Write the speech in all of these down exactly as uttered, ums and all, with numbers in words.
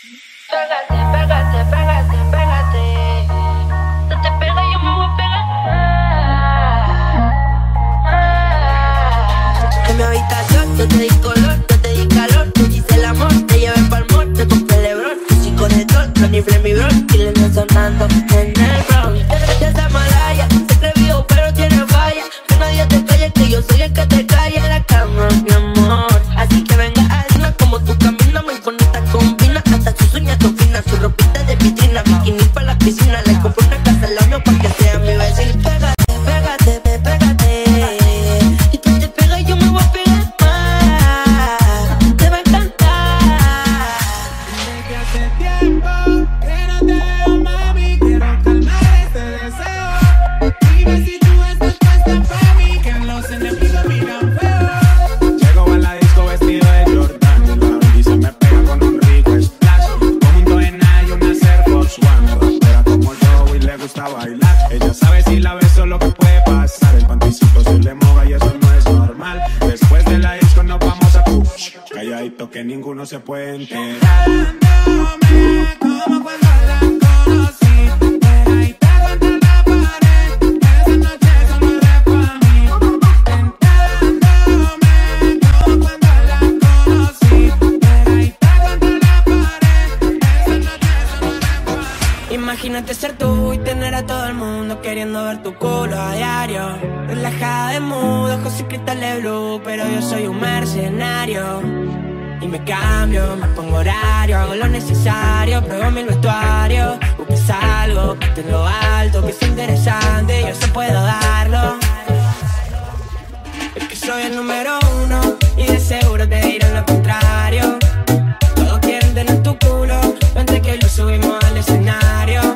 Pégate, pégate, pégate, pégate. Tú te pegas, yo me voy a pegar. En mi habitación yo te di color, yo te di calor. Te hice el amor, te llevé pa'l mall, te compré Lebron. Chico de sol, Tony Flemmy Bron. Y le ando sonando en el brown. Ya está malaya, se atrevió pero tiene falla. Que nadie te calle, que yo soy el que te calla en la cama, mi amor. Así que venga, hazla como tú caminas, muy bonita combina. Hasta sus uñas son finas, su ropita de vitrina. Bikini pa' la piscina, le compro una casa al año pa' que sea mi vecina. Pégate, pégate, pégate. Y tú te pegas y yo me voy a pegar más. Te va a encantar. Desde hace tiempo que no te veo, mami. Quiero calmar este deseo. Dime si tú estás puesta para mí, que los enemigos miran feo. Llego a la disco vestido de Jordan y se me pega con un rico splash. Conjunto en hay una Air Force One. Rapera como yo y le gusta bailar. Ella sabe si la beso lo que puede pasar. El panticito se le moja y eso no es normal. Después de la disco nos vamos a push. Calladito que ninguno se puede enterar. Dándome como cuando la conocí. Pegadita contra la pared. Esa noche solo era pa' mí. Tentándome como cuando la conocí. Pegadita contra la pared. Esa noche solo era pa' mí. Imagínate ser tú y tener a todo el mundo queriendo ver tu culo a diario. Relajada de mudo, ojos y cristales blue, pero yo soy un mercenario. Y me cambio, me pongo horario, hago lo necesario, pruebo mi vestuario. Busques algo que esté en lo alto, que sea interesante, yo eso puedo darlo. Es que soy el número uno y de seguro te dirán lo contrario. Todos quieren tener tu culo, antes que lo subimos al escenario.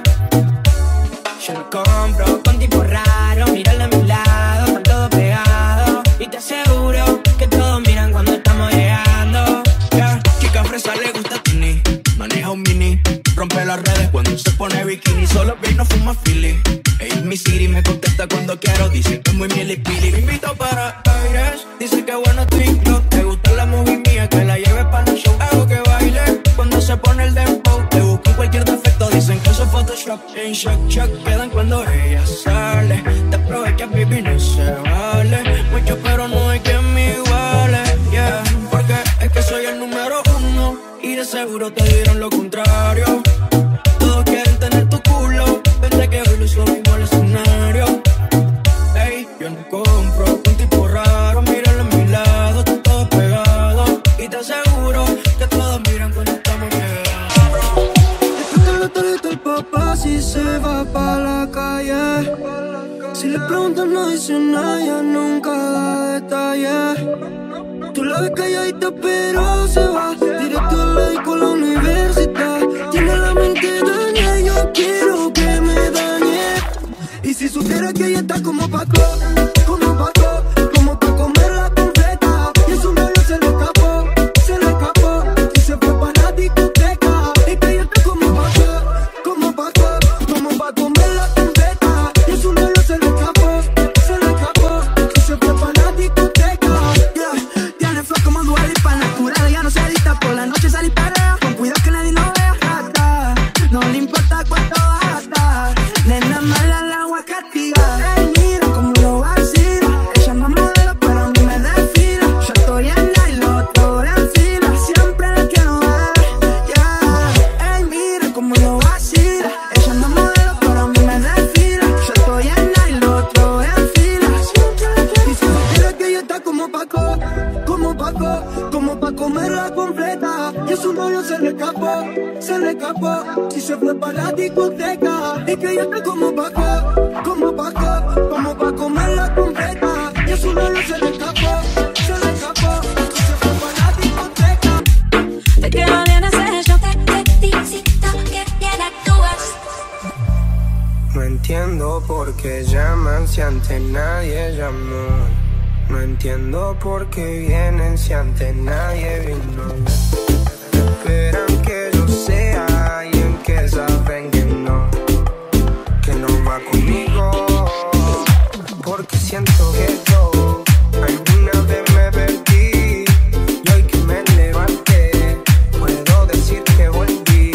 Yo lo compro con tipo raro, míralo a mi lado, están todos pegados. Y te aseguro que todos miran cuando estamos llegando. Yeah. Chica fresa le gusta Tini, maneja un mini, rompe las redes cuando se pone bikini. Solo ve y no fuma Philly. Ella es mi city, me contesta cuando quiero, dice que es muy milipili. Me invito para aires, dice que bueno tu include. Te gusta la movie mía, que la lleve para el show. Hago que baile cuando se pone el dembow. Te busco cualquier defecto, dicen que eso es Photoshop. En shock, shock quedan cuando ella sale. Te aprovechas, baby, no se vale. Mucho pero no hay quien me iguale, yeah. Porque es que soy el número uno y de seguro te dirán lo contrario. Todos quieren tener tu culo, vente que hoy lo subimos al escenario. Ey, yo no compro un tipo raro, míralo a mi lado, están todos pegados. Y te aseguro que todos miran cuando estamos llegando. Después de la tarjeta el papá si se va pa' la calle. Si le preguntan no dice nada, ella nunca da detalles. Tú la ves calladita pero se va directo a la disco a la universidad. Tiene la mente dañada y yo quiero que me dañe. Y si supiera que ella está como Paco, como Paco, como pa' comerla completa. Y en su novio se le escapó, se le escapó y se fue pa' la discoteca. Es que ella está como Paco, como Paco, como pa' comerla completa. Y en su novio se le escapó, se le escapó y se fue pa' la discoteca. Yeah. Tiene flow como Dua Lipa, natural, ya no se edita. Por la noche sale y parea, con cuidado que nadie lo vea. Gata, no le importa cuánto gasta, nena mala al agua castiga. Ey, mira cómo lo vacila, ella no modelo pero a mí me desfila. Yo estoy en la y lo otro en fila, siempre la quiero ver, yeah. Ey, mira cómo lo vacila, ella no modelo pero a mí me desfila. Yo estoy en la y lo otro en fila, siempre la quiero ver. Y si supiera que ella está como Paco, como Paco, como pa' comerla completa. Y a su novio se le escapó, se le escapó y se fue para la discoteca. Es que ella está como Paco, como Paco, como pa' comerla completa. Y a su novio se le escapó, se le escapó y se fue para la discoteca. Te queda bien ese yo te felicito, que bien actúas. No entiendo por qué llaman si antes nadie llamó. No entiendo por qué vienen si antes nadie vino. Esperan que yo sea alguien que saben que no, que no va conmigo. Porque siento que yo alguna vez me perdí y hoy que me levanté puedo decir que volví.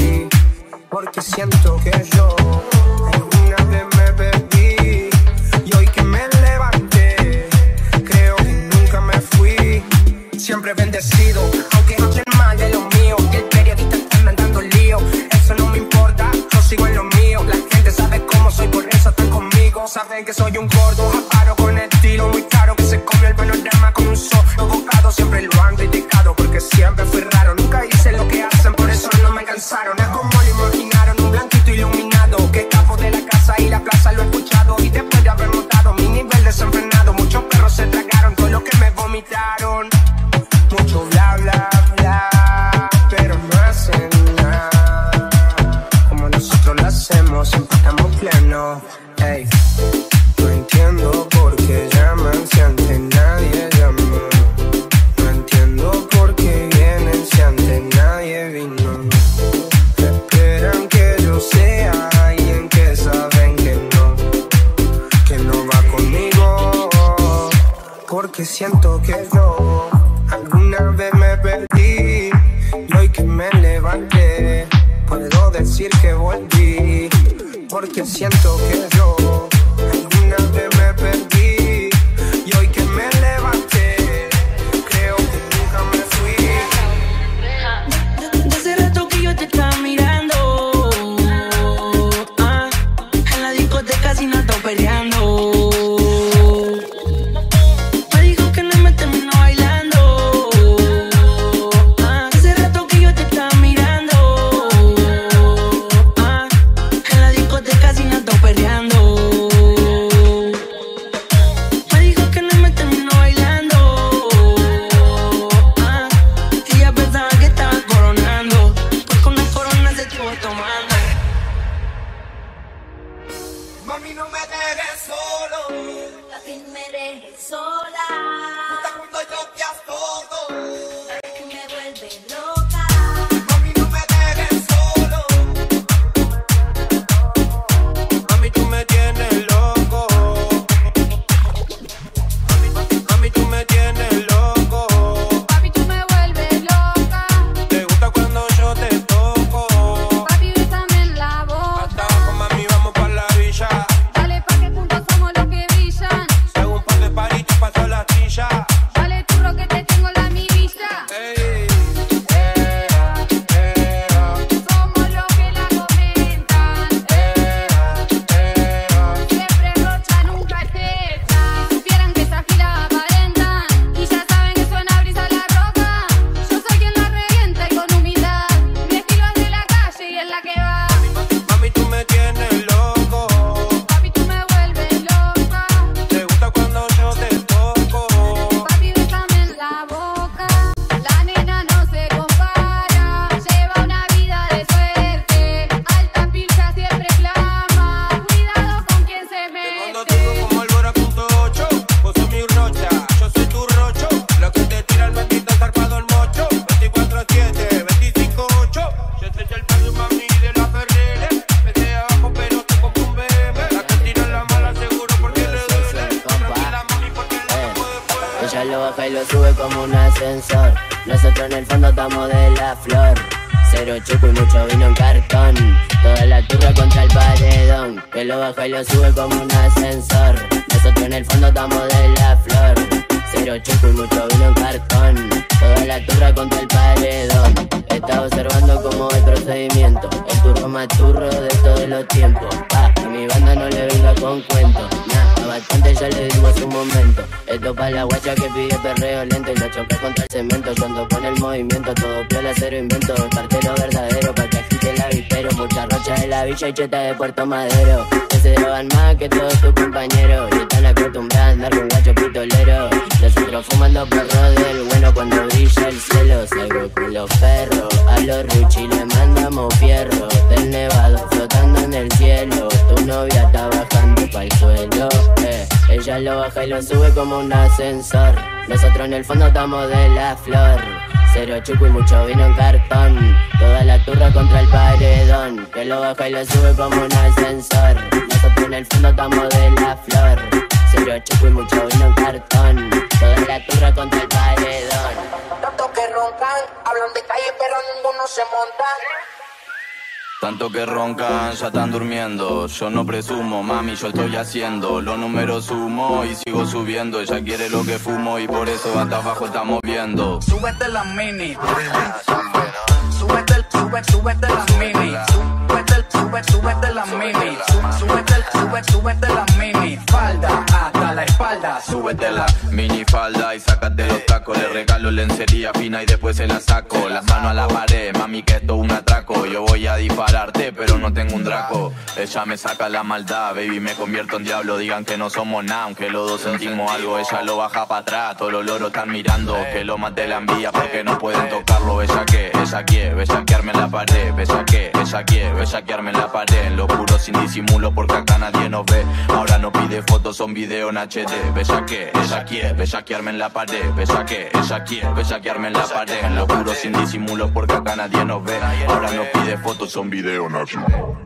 siento que yo alguna vez me perdí y hoy que me levanté creo que nunca me fui. Siempre bendecido, aunque hablen mal de lo mío, que el periodista está inventando lío. Eso no me importa, yo sigo en lo mío. La gente sabe cómo soy, por eso están conmigo. Saben que soy un gordo, aparo con estilo muy caro, que se come el panorama con un solo bocado. Siempre lo han criticado porque siempre fui raro. Nunca hice lo que hacen, por eso no me cansaron. Es como lo imaginaron, un blanquito iluminado que escapó de la casa y la plaza lo he escuchado. Y después de haber montado mi nivel desenfrenado, muchos perros se tragaron todo lo que me vomitaron. Mucho bla bla bla, pero no hacen nada como nosotros lo hacemos, siempre estamos plenos. Ey, no entiendo por qué llaman si antes nadie llamó. No entiendo por qué vienen si antes nadie vino. Esperan que yo sea alguien que saben que no, que no va conmigo, porque siento que yo alguna vez me perdí y hoy que me levanté puedo decir que volví, porque siento que yo alguna vez me perdí y hoy que me levanté creo que nunca me fui. De hace rato que yo te estaba mirando, ah, en la discoteca sin alto peleando. Mami, no me dejes solo, papi, me dejes sola. cuando yo te azoto, Tú me vuelves loca. mami, no me dejes solo. Mami, tú me tienes loco. Mami, mami, tú me tienes loco. Papi, tú me vuelves loca. Te gusta cuando yo te toco. Papi, bésame en la boca. Hasta abajo, mami, vamos pa' la villa. Dale pa' que juntos somos los que brillan. Hago un par de paritos, paso la trilla. Dale turro que te tengo la mirilla. Ey, eh, eh, Somos los que la comentan. eh, eh. Siempre rocha, nunca teta. Supieran que esa fila aparentan y ya saben que suena brisa la roca. Yo soy quien la revienta y con humildad. Mi estilo es de la calle y es la que va. Mami, tú me tienes loco. Papi, tú me vuelves loca. Te gusta cuando yo te toco. Papi, bésame en la boca. La nena no se compara. Lleva una vida de suerte. Alta pilcha siempre clama. Cuidado con quien se Cuando mete. tengo como Albora punto ocho, vos sos mi rocha, yo soy tu rocho. La que te tira el bendito zarpado el mocho. veinticuatro siete, veinticinco ocho. Yo estoy el paño, mami, de la Ferrere. Vete abajo, pero tú como un bebé. La que tira la mala seguro porque le duele. Tranquila, mami, porque la toco después. Ella lo baja y lo sube como un ascensor. Nosotros en el fondo estamos de la flor. Cero chupo y mucho vino en cartón. Toda la turra contra el paredón. Que lo baja y lo sube como un ascensor. Nosotros en el fondo estamos de la flor. Cero chupo y mucho vino en cartón. Toda la turra contra el paredón. Estaba observando como el procedimiento. El turro más turro de todos los tiempos. Ah, a mi banda no le venga con cuentos. Nah, a bastante ya le dimos su momento. Esto pa' la guacha que pide perreo lento y lo choca contra el cemento. Cuando pone el movimiento todo piola, cero invento. El cartero verdadero pa' que agite el avispero. Mucha rocha de la villa y cheta de Puerto Madero. Que se drogan más que todos tus compañeros. Y están acostumbrados a andar con guacho pistolero. Nosotros fumando perro del bueno cuando brilla el cielo. Salgo con los perros, a los Ruchi le mandamos fierro. Del nevado flotando en el cielo. Tu novia está bajando pa'l suelo, eh. Ella lo baja y lo sube como un ascensor. Nosotros en el fondo estamos de la flor. Cero chuco y mucho vino en cartón. Toda la turra contra el paredón. Que lo baja y lo sube como un ascensor. Nosotros en el fondo estamos de la flor. Cero chuco y mucho vino en cartón. Toda la turra contra el paredón. Tantos que roncan, hablan de calle pero ninguno se monta. Tanto que roncan, ya están durmiendo. Yo no presumo, mami, yo estoy haciendo. Los números sumo y sigo subiendo. Ella quiere lo que fumo y por eso hasta abajo estamos viendo. Súbete la mini. Súbete, sube, súbete la mini. Súbete, sube, súbete la mini. Súbete, sube, súbete la mini. Falda hasta la espalda. Súbete la mini falda y sácate los tacos. Le regalo lencería fina y después se la saco. Las manos a la pared, mami, que esto es un atraco. Yo voy a dispararte, pero no tengo un draco. Ella me saca la maldad, baby, me convierto en diablo. Digan que no somos nada, aunque los dos sentimos algo. Ella lo baja para atrás, todos los loros están mirando. Que lo mate la envidia porque no pueden tocarlo. Ella que, ella quiere, bellaquearme en la pared. Ella que, ella quiere, bellaquearme en la pared. En lo puro sin disimulo porque acá nadie nos ve. Ahora no pide fotos, son videos en H D. Bella que, ella quiere, bellaquearme en la pared. Bella que, ella quiere, bellaquearme en la pared. En lo puro sin disimulo porque acá nadie nos ve. Ahora no pide fotos, son videos en H D.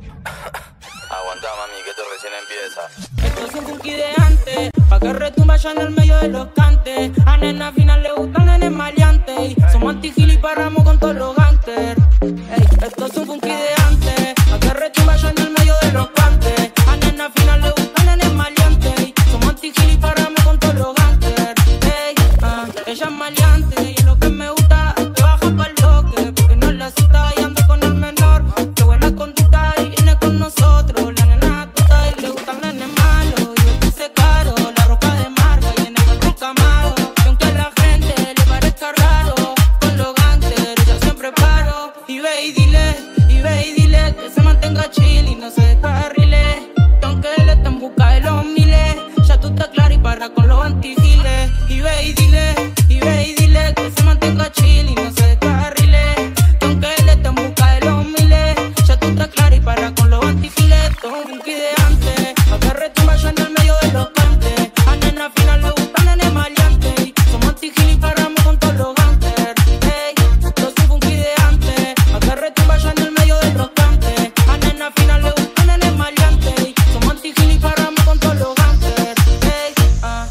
Aguanta, mami, que esto recién empieza. Esto es un funky de antes, pa' que retumba ya en el medio de los cantes. A nena final le gustan nenes maleantes. Somos anti-gil y paramos con todos los gangsters. Ey, esto es un funky de antes, pa' que retumba ya en el medio de los cantes. A nena final le gustan nenes maleantes. Somos anti-gil y paramos con todos los gangsters. Ey, ah, ella es maleante y lo que me gusta es que baja pa'l bloque. Porque no la cita y anda con el menor. Qué buena conducta y viene con nosotros. La nena tuta y le gustan nenes malos. Y vestirse caro, la ropa de marca y en el otro camaro. Y aunque a la gente le parezca raro, con los gangsters yo siempre paro. Y ve y dile, y ve y dile que se mantenga chill y no se descarrile. Que aunque él esté en busca de los miles, ya tú estás clara y para con los antigiles. Y ve y dile, y ve y dile que se mantenga chill y no se descarrile. Que aunque él esté en busca de los miles, ya tú estás clara y para con los antigiles. Esto es un funky de antes, pa' que retumba yo en el medio de los cantes. A nena final le gustan nenes maleantes. Somos anti-gil y paramos con todos los gangsters. Ey, esto es un funky de antes, pa' que retumba yo en el medio de los cantes. A nena final le gustan nenes maleantes. Somos anti-gil y paramos con todos los gangsters. Ey, ah.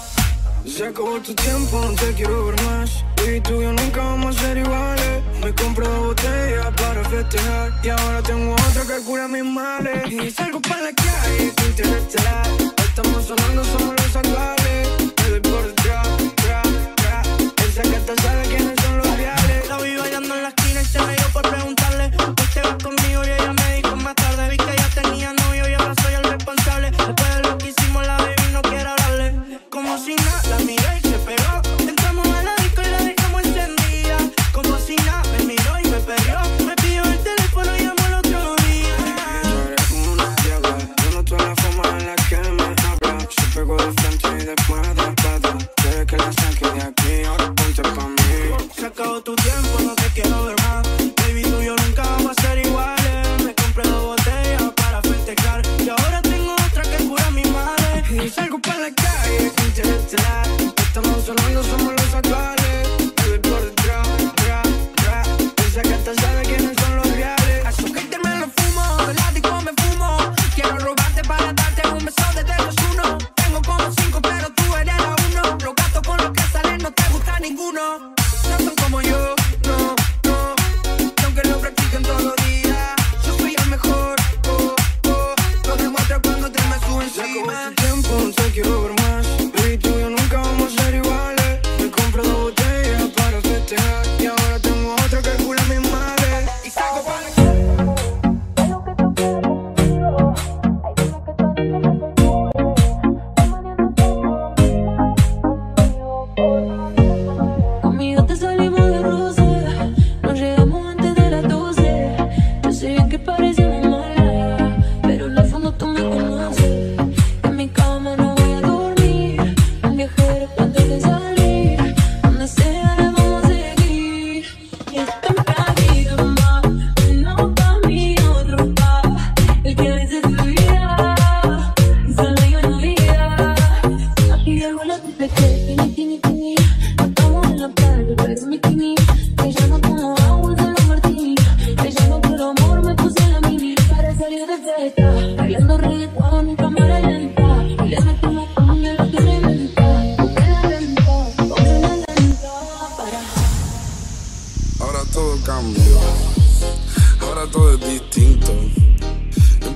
Se acabó tu tiempo, no te quiero ver más. Baby, tú y yo nunca vamos a ser iguales. Me compro dos botellas para festejar y ahora tengo otra que cura mis males. Y salgo para la calle, interestelar. Estamos sonando, somos los actuales. Me doy por detrás, tra, tra. Esa gata sabe quiénes son los reales. La vi bailando en la esquina y se me dio por preguntarle. ¿Por qué vas conmigo? Y ella me dijo más tarde. Vi que ya tenía novio y ahora soy el responsable. Después de lo que hicimos, la baby no quiere hablarle. Como si nada, la miré y se pegó. Entramos a la disco y la dejamos encendida. Como si nada, me miró y me perdió. Me pidió el teléfono y llamó el otro día. Tú eres una diabla, yo no toda la forma en la que me habla. Se pegó de frente y después de espalda. Quiere que la saque de aquí, ahora ponte pa' mí. Se acabó tu tiempo, no te quiero ver más. Baby, tú y yo nunca vamos a ser iguales. Me compré dos botellas para festejar y ahora tengo otra que cura mis males. Y salgo para la calle, interestelar. Estamos sonando, somos los actuales. Me doy por detrás, tra, tra. Esa gata sabe quiénes son los reales. A su hater me lo fumo, de la disco me fumo. Quiero robarte para darte un beso desde los uno. Tengo como cinco, pero tú eres la uno. Los gatos con los que salen no te gusta ninguno. No son como yo, no, no. Y aunque lo practiquen todos los días, yo soy el mejor, oh, oh. Lo demuestra cuando te me subo Se acabó encima. tu tiempo, no te quiero ver más. Baby, tú y yo nunca vamos a ser iguales. Me compro dos botellas para festejar y ahora tengo otra que cura mis males. Y salgo para la Conmigo te salimos de roce, nos llegamos antes de las doce. Yo sé bien que parecemos malas, pero en el fondo tú me conoces. En mi cama no voy a dormir, un viajero antes de salir. Donde sea la vamos a seguir. Y esto es la vida más, uno pa' mí, otro pa' el que dice su vida. Y solo yo en la vida. Aquí algo la te tini, tini, tini. Estamos en la playa, pero mi bikini. Te llamo como agua de los martini. Te llamo por amor, me puse la mini para salir de fiesta. Bailando reggaetón en cámara lenta. Y les metimos con de lo que se inventa. Ponme la lenta, ponme la lenta. Para. Ahora todo cambió, ahora todo es distinto.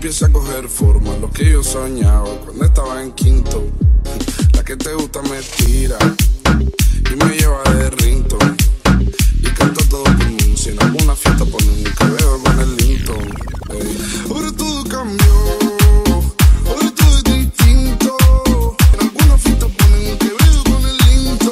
empieza a coger forma lo que yo soñaba cuando estaba en quinto. La que te gusta me tira y me lleva de ringtone y canta todo por mí. Si en alguna fiesta ponen un cabello con el Linton. Ey. Ahora todo cambió, ahora todo es distinto. En alguna fiesta ponen un cabello con el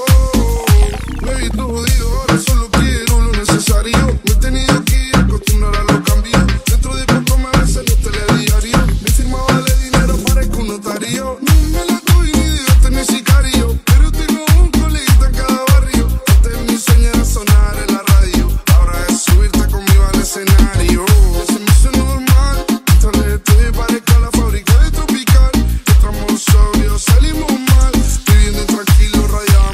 Linton. Me he visto jodido, ahora solo quiero lo necesario. Me he tenido que ir a acostumbrar a los cambios. Dentro de poco me ves en los telediarios. Mi firma vale dinero, parezco un notario. No me la doy ni de gato ni sicario, pero tengo un coleguita en cada barrio. Antes mi sueño era sonar en la radio, ahora es subirte conmigo al escenario. Se me hizo normal, entrarle estoy parezco a la fábrica de Tropical. Entramos sobrios, salimos mal, viviendo tranquilo, rayada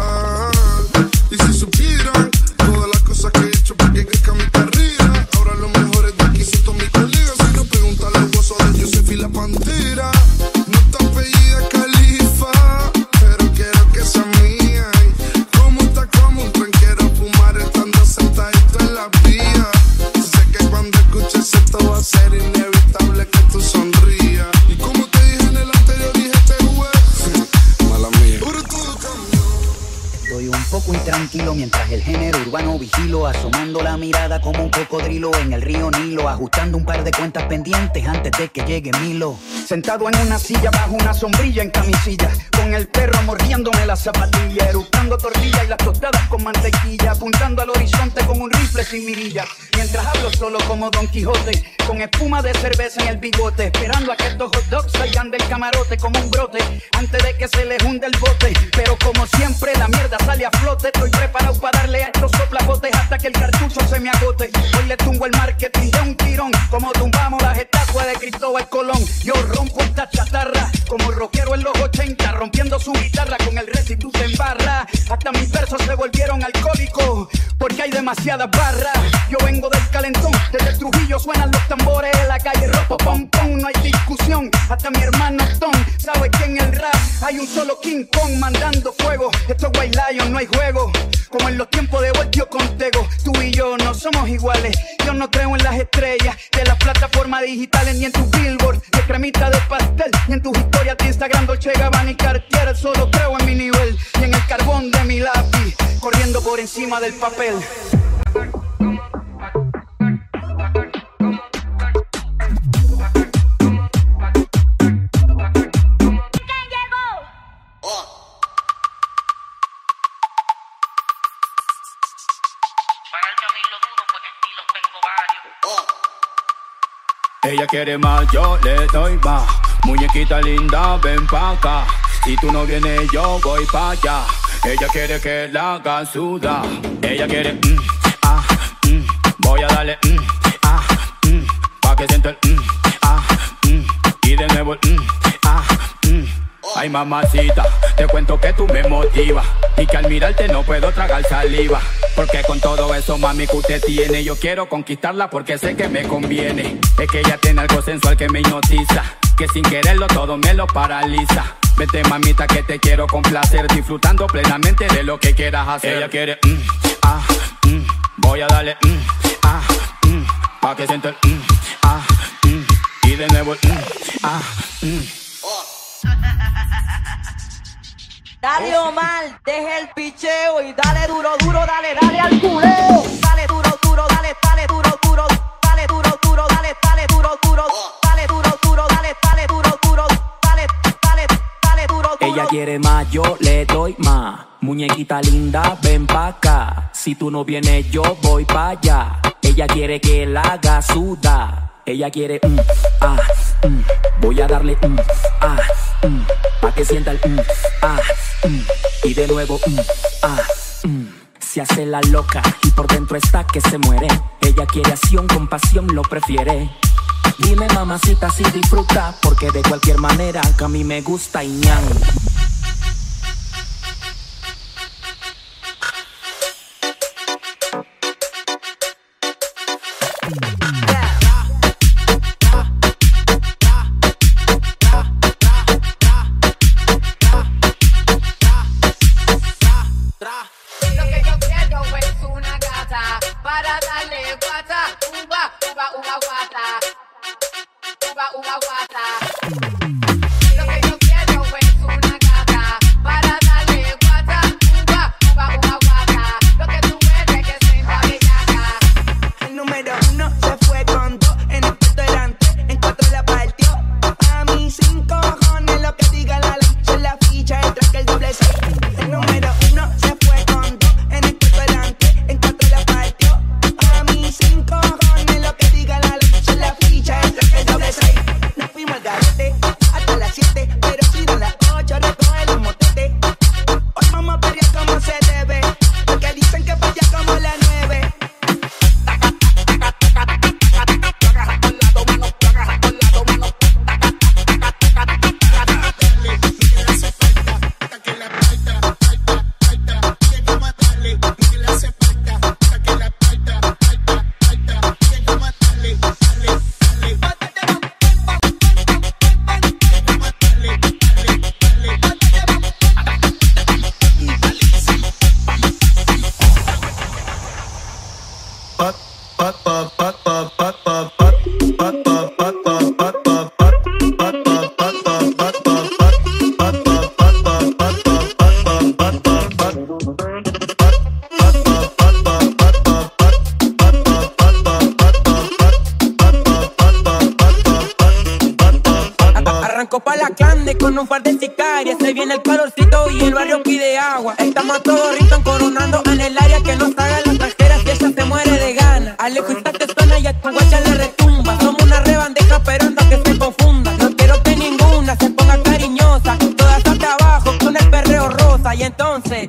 mental. Y si supieran todas las cosas que he hecho porque crezca mi carrera, ahora lo mejor es de aquí son todos mis colegas. Si no, pregúntale al gozo de Joseph y la Pantera. No está apellida Califa, pero quiero que sea mía. Y como está como un tren, quiero fumar estando sentadito en la vía. Sé que cuando escuches esto va a ser inevitable que tú sonrías. Y como te dije en el anterior, dije te jugué. Mala mía. Ahora todo cambió. Estoy un poco intranquilo mientras el género urbano vigilo, asomando la mirada como un cocodrilo en el río Nilo, ajustando un par de cuentas pendientes antes de que llegue Milo. Sentado en una silla bajo una sombrilla en camisilla, con el perro mordiéndome la zapatilla, eructando tortilla y las tostadas con mantequilla, apuntando al horizonte con un rifle sin mirilla, mientras hablo solo como Don Quijote, con espuma de cerveza en el bigote, esperando a que estos hot dogs salgan del camarote como un brote, antes de que se les hunde el bote. Pero como siempre la mierda sale a flote, estoy preparado para darle a estos soplabotes hasta que el cartucho se me agote. Hoy le tumbo el marketing de un tirón, como tumbamos las estatuas de Cristóbal Colón. Yo rompo esta chatarra como rockero en los ochenta, rompiendo su guitarra con el recitus en barra. Hasta mis versos se volvieron alcohólicos porque hay demasiadas barras. Yo vengo del calentón, desde el Trujillo suenan los tambores en la calle, ropo pom pom, no hay discusión. Hasta mi hermano Tom sabe que en el rap hay un solo King Kong mandando fuego. Esto es White Lion, no hay juego, como en los tiempos de Voltio con Tego. Tú y yo no somos iguales, yo no creo en las estrellas de las plataformas digitales, ni en tu billboard de cremita de pastel, ni en tus historias de Instagram Dolce Gabbana y Cartier. Solo creo en mi nivel y en el carbón de mi lápiz, corriendo por encima del papel. Ella quiere más, yo le doy más. Muñequita linda, ven pa' acá. Si tú no vienes, yo voy pa' allá. Ella quiere que la haga sudar. Ella quiere, mm, ah, mm, voy a darle, mm, ah, mm, pa' que sienta el, mm, ah, mm, y de nuevo el, mm, ah, mm. Ay, mamacita, te cuento que tú me motivas y que al mirarte no puedo tragar saliva. Porque con todo eso, mami, que usted tiene, yo quiero conquistarla porque sé que me conviene. Es que ella tiene algo sensual que me hipnotiza, que sin quererlo todo me lo paraliza. Vete, mamita, que te quiero complacer, disfrutando plenamente de lo que quieras hacer. Ella quiere, mm, ah, mm, voy a darle, mm, ah, mm, pa' que sienta el, mm, ah, mm, y de nuevo el, mm, ah, mm. Dale, Omar, deja el picheo y dale duro, duro, dale, dale al culeo. Dale duro, duro, dale, dale duro, duro, dale duro, duro, dale, dale duro, duro, dale duro, duro, dale, dale duro, duro, dale, dale, dale duro, duro. Ella quiere más, yo le doy más. Muñequita linda, ven pa' acá. Si tú no vienes, yo voy pa' allá. Ella quiere que la haga sudar. Ella quiere, mm, ah, mm, voy a darle, mm, ah, mm, pa' que sienta el, mm, ah, mm, y de nuevo, mm, ah, mm. Se hace la loca y por dentro está que se muere. Ella quiere acción, con pasión lo prefiere. Dime, mamacita, si disfruta, porque de cualquier manera que a mí me gusta y ñan. Para darle guata, uva, uva, uva, guata. Uva, Arrancó pa' la cande con un par de sicarias. Se viene el calorcito y el barrio pide agua. Estamos todos ricos coronando en el área. Que nos hagan las trajeras y ella se muere de gana. Alejo y te suena y a tu guacha le retumba. Somos una rebandeja pero no que se confunda. No quiero que ninguna se ponga cariñosa. Todas hasta abajo con el perreo rosa. Y entonces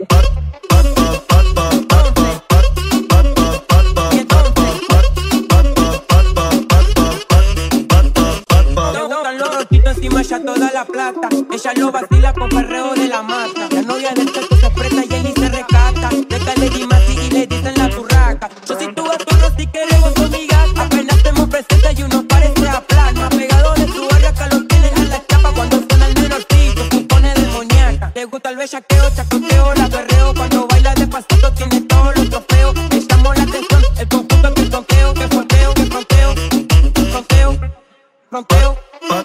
encima ya toda la plata. Ella lo vacila con perreo de la mata. La novia del chato se presta y él y se recata. Déjale Dimasi y le dicen la turraca. Yo si tú gato si queremos con mi gata. Apenas te presenta y uno parece a plasma. Pegado de su barrio acá lo tienen en la chapa. Cuando suena el menorcito se pone demoníaca. Le gusta el bellaqueo, chacoteo, la perreo. Cuando baila despacito tiene todos los trofeos. Le llamó la atención el conjunto que fronteo, que fronteo, que fronteo, fronteo, fronteo.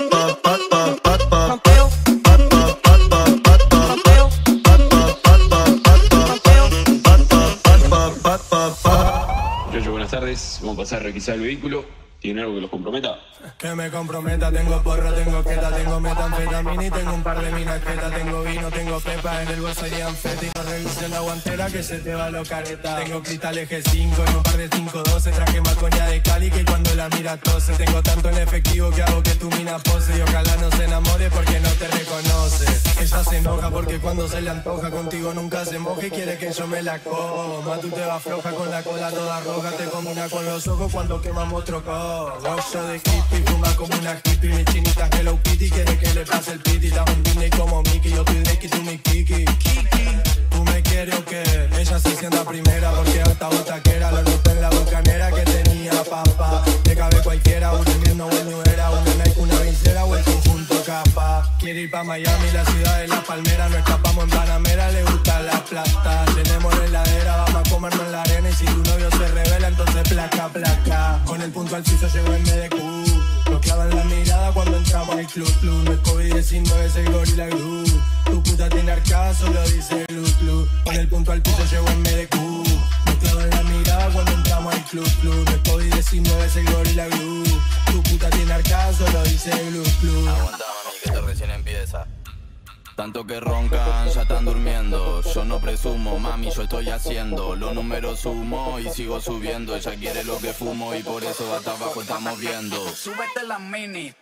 Buenas tardes, vamos a pasar a requisar el vehículo. ¿Tiene algo que los comprometa? Que me comprometa, tengo porro, tengo queta, tengo metanfetamina y tengo un par de minas queta. Tengo vino, tengo pepa, en el bolso hay anfeta y no revisen la guantera que se te va lo careta. Tengo cristales G cinco y un par de cinco doce, traje más coña de Cali que cuando la mira tose. Tengo tanto en efectivo que hago que tu mina pose y ojalá no se enamore porque no te reconoce. Ella se enoja porque cuando se le antoja contigo nunca se moja y quiere que yo me la coma. Tú te vas floja con la cola toda roja, te combina con los ojos cuando quemamos trocó. Rollo de hippie, fuma como una hippie. Mi chinita Hello Kitty quiere que le pase el piti. La un Disney como Mickey, yo estoy Drake y tú mi Kiki. Tú me quieres o qué, ella se sienta primera porque hasta botaquera. Lo noté en la bocanera que tenía papá. Le cabe cualquiera, un invierno o el New Era. Una Nike, una visera o el conjunto capa. Quiere ir pa' Miami, la ciudad de las palmeras. No escapamos en Panamera, le gusta la plata. Tenemos la heladera, vamos a comernos en la arena. Y si tu novio se revela, entonces placa, placa. Con el punto al piso llegó el M D Q. Nos clavan la mirada cuando entramos al club, club. No es COVID diecinueve, es el Gorilla Glue. Tu puta tiene arcazo, lo dice el club, club. Con el punto al piso llegó el M D Q. Nos clavan la mirada cuando entramos al club, club. No es COVID diecinueve, es el Gorilla Glue. Tu puta tiene arcazo, lo dice el club, club. Aguanta, mami, que esto recién empieza. Tanto que roncan, ya están durmiendo. Yo no presumo, mami, yo estoy haciendo. Los números sumo y sigo subiendo. Ella quiere lo que fumo y por eso hasta abajo estamos viendo. Súbete la mini.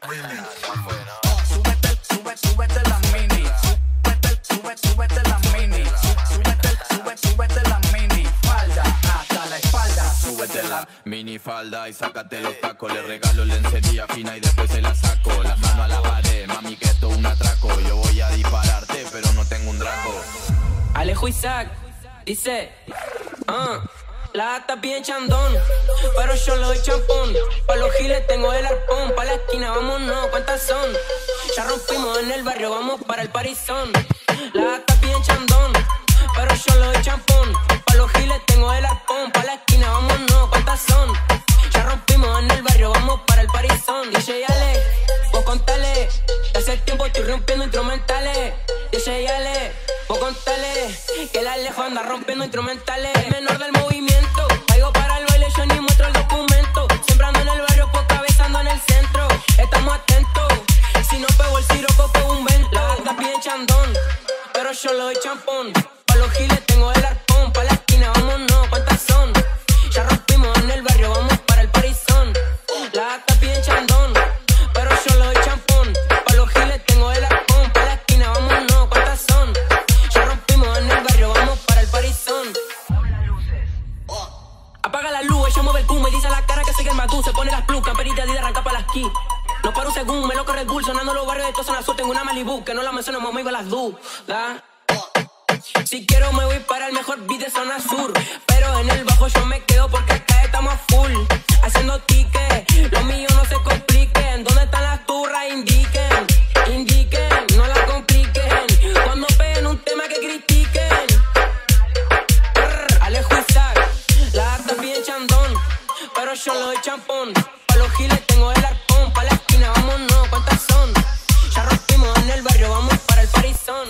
Súbete, sube, súbete la mini. Súbete, sube, súbete la mini. Súbete, sube, súbete la mini. Falda hasta la espalda. Súbete la mini falda y sácate los tacos. Le regalo lencería fina y después se la saco. Las manos a la pared, mami, que esto es un atraco. Yo voy a dispararte, pero no tengo un draco. Alejo Isaac dice, ah, la gata bien chandón, pero yo le doy champón. Pa' los giles tengo el arpón, pa' la esquina vámonos, ¿cuántas son? Ya rompimos en el barrio, vamos para el parizón. La gata bien chandón, pero yo le doy champón. Pa' los giles tengo el arpón, pa' la esquina vámonos, ¿cuántas son? Ya rompimos en el barrio, vamos para el parizón. D J Ale, vos contale, hace tiempo estoy rompiendo instrumentales. D J Ale, vos contale, que el Alejo anda rompiendo instrumentales. El menor del movimiento, caigo para el baile, yo ni muestro el documento. Siempre ando en el barrio, por cabeza ando en el centro. Estamos atentos, si no pego el siroco pego un vento. La gata pide chandón, pero yo le doy champón. Pa' los giles tengo el arpón, pa' la esquina vámonos, ¿cuántas son? Ya rompimos en el barrio, vamos para el parizón. La gata pide chandón, pero yo le doy champón. Pa' los giles tengo el arpón, pa' la esquina vámonos, ¿cuántas son? Ya rompimos en el barrio, vamos para el parizón. Apaga la luz, ella mueve el pum, me dice a la cara que sigue el matú. Se pone las plus, camperita y arranca pa' las ki. No paro un segundo, me lo corre el bull, sonando los barrios de toda zona sur. Tengo una Malibu, que no la menciono, mamá, iba a las dudas. Si quiero me voy para el mejor beat de zona sur, pero en el bajo yo me quedo porque acá estamos full. Haciendo tickets, lo mío no se compliquen. ¿Dónde están las turras? Indiquen, indiquen, no la compliquen. Cuando peguen un tema que critiquen. Rrr, Alejo Isaac, la gata bien chandón, pero yo solo de champón. Pa' los giles tengo el arpón. Pa' la esquina, vámonos, ¿cuántas son? Ya rompimos en el barrio, vamos para el parizón.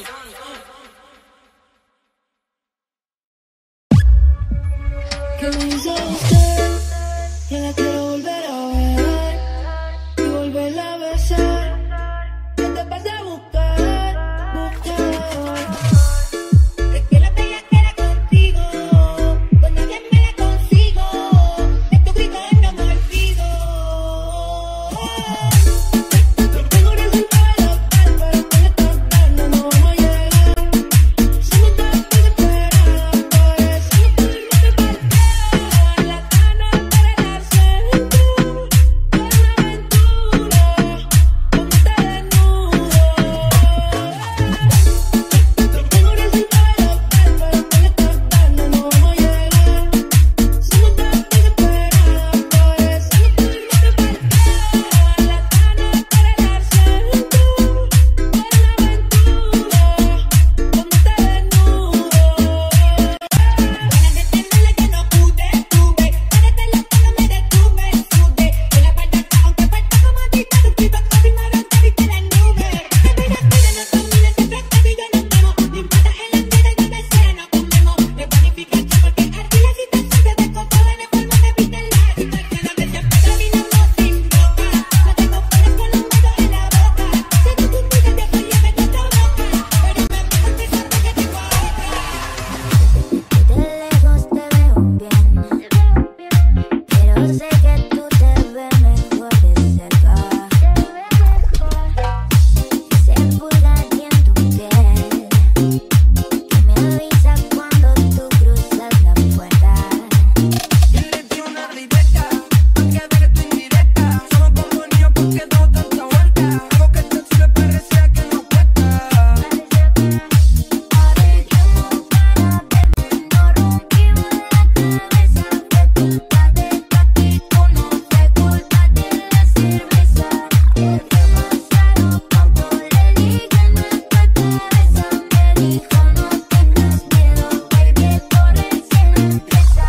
¿Qué me dice usted? Que la quiero volver a ver y volverla a besar. ¿Qué te pasa a buscar? Buscar. Es que la bella queda contigo. Cuando ya me la consigo, de tu grito no me olvido. Tengo una cinta de local, pero con esta banda no vamos a llegar. Si me estás desesperada, por eso no te rompe para el la gana para darse en tu. Fue una aventura, cuando te desnudo. Tengo una cinta de local, pero con esta banda no vamos a llegar. Si me estás desesperada, por eso no te rompe para el la gana para darse en tu. Fue una aventura, cuando te desnudo. Ganas de tenerla que no pude, tuve. Ganas de la que no me detuve, sudé. En la parte acá, aunque falta como dita, tu pipa confirmaron que viste la nube. Te mira, mira, no domina, siempre casi ya nos vemos. No importa el ambiente donde sea, nos comemos. De planificación, porque aquí la situación se descontrola de forma de evitar la situación. Donde siempre caminamos sin boca. No tengo pelos con un dedo en la boca. Sé que tú puedes dejar ya me toca boca. Pero me gusta el pesar de que tengo a otra. De lejos te veo bien, pero sé que tú te ves mejor de cerca. Ese pulgar en tu piel que me avisa cuando tú cruzas la puerta. Dirección directa, aunque de tu indirecta. Somos como niños porque damos tanta vuelta. Algo que te sube parecía que no cuesta. Arreglamos para vernos, no rompimos la cabeza. Fue culpa de tu actitud, no fue culpa de la cerveza. Es demasiado pronto, le dije no es tu cabeza. Me dijo no tengas miedo, baby, por recién empieza.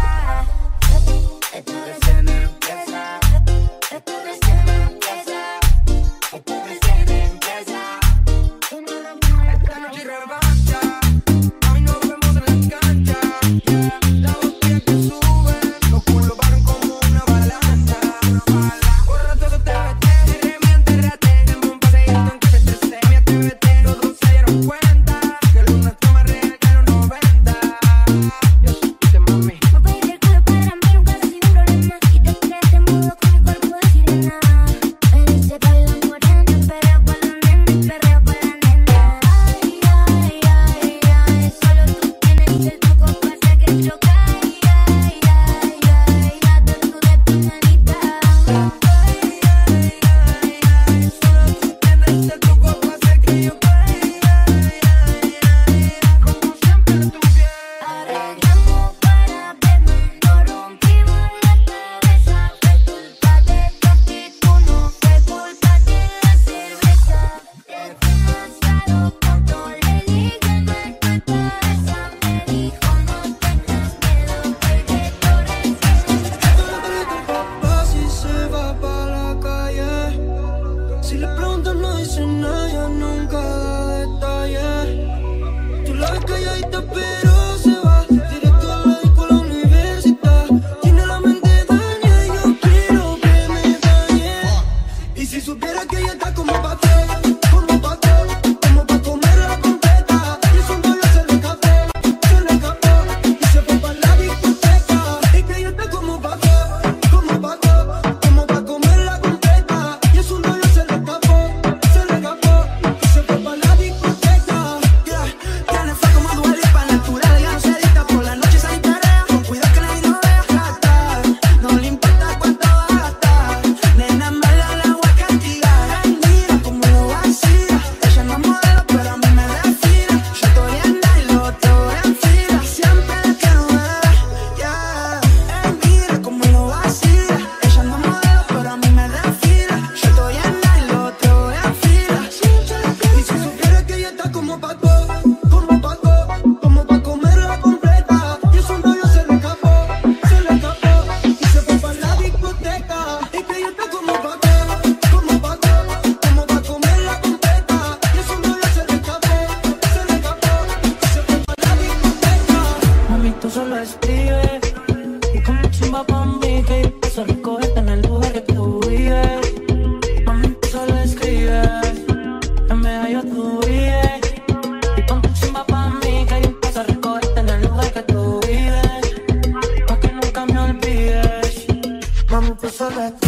Esto recién empieza. Esto recién empieza. Esto recién empieza. Esta noche revancha, hoy nos vemos en la cancha. La botella que sube, los culos van como una avalancha. Por rato eso te vete, remiente, rete. Dame un paseíto en que me estresé, me atrévete. Los dos se dieron cuenta que lo nuestro más real que los noventa. Yo te mami. Mover el culo para mí nunca ha sido un problema. Y te crees de mudo con mi cuerpo de sirena. Me dice baila morena, perreo pa' la nena, perreo pa' la nena. Ay, ay, ay, ay, solo tú tienes el truco para hacer que yo caiga. Ay, ay, ay, date tú de tu manita. Ay, ay, ay, ay, solo tú tienes el truco para hacer que yo caiga. Ay, ay, ay, como siempre tu piel. Arreglamos para vernos, no rompimos la cabeza. Fue culpa de tu actitud, no fue culpa de la cerveza. Es demasiado pronto, le dije no es tu cabeza. Me dijo no tengas miedo, baby, por recién Papá si se va pa' la calle. Si le preguntan no dice nada, ella nunca da detalles. Tú la ves calladita pero se va directo a la disco a la universidad. Tiene la mente daña y yo quiero que me dañe. Y si supiera que ella está como pa' qué, como pa' qué, como pa' comerla completa. Y eso no lo se le escapó, se le escapó. Y se fue pa' la discoteca. Es que ella está como pa' qué, como pa' qué, como pa' comerla completa. Y eso no lo se le escapó, se le escapó. Y se fue pa' la discoteca. Yeah. Tiene fe como Dua Lipa natural.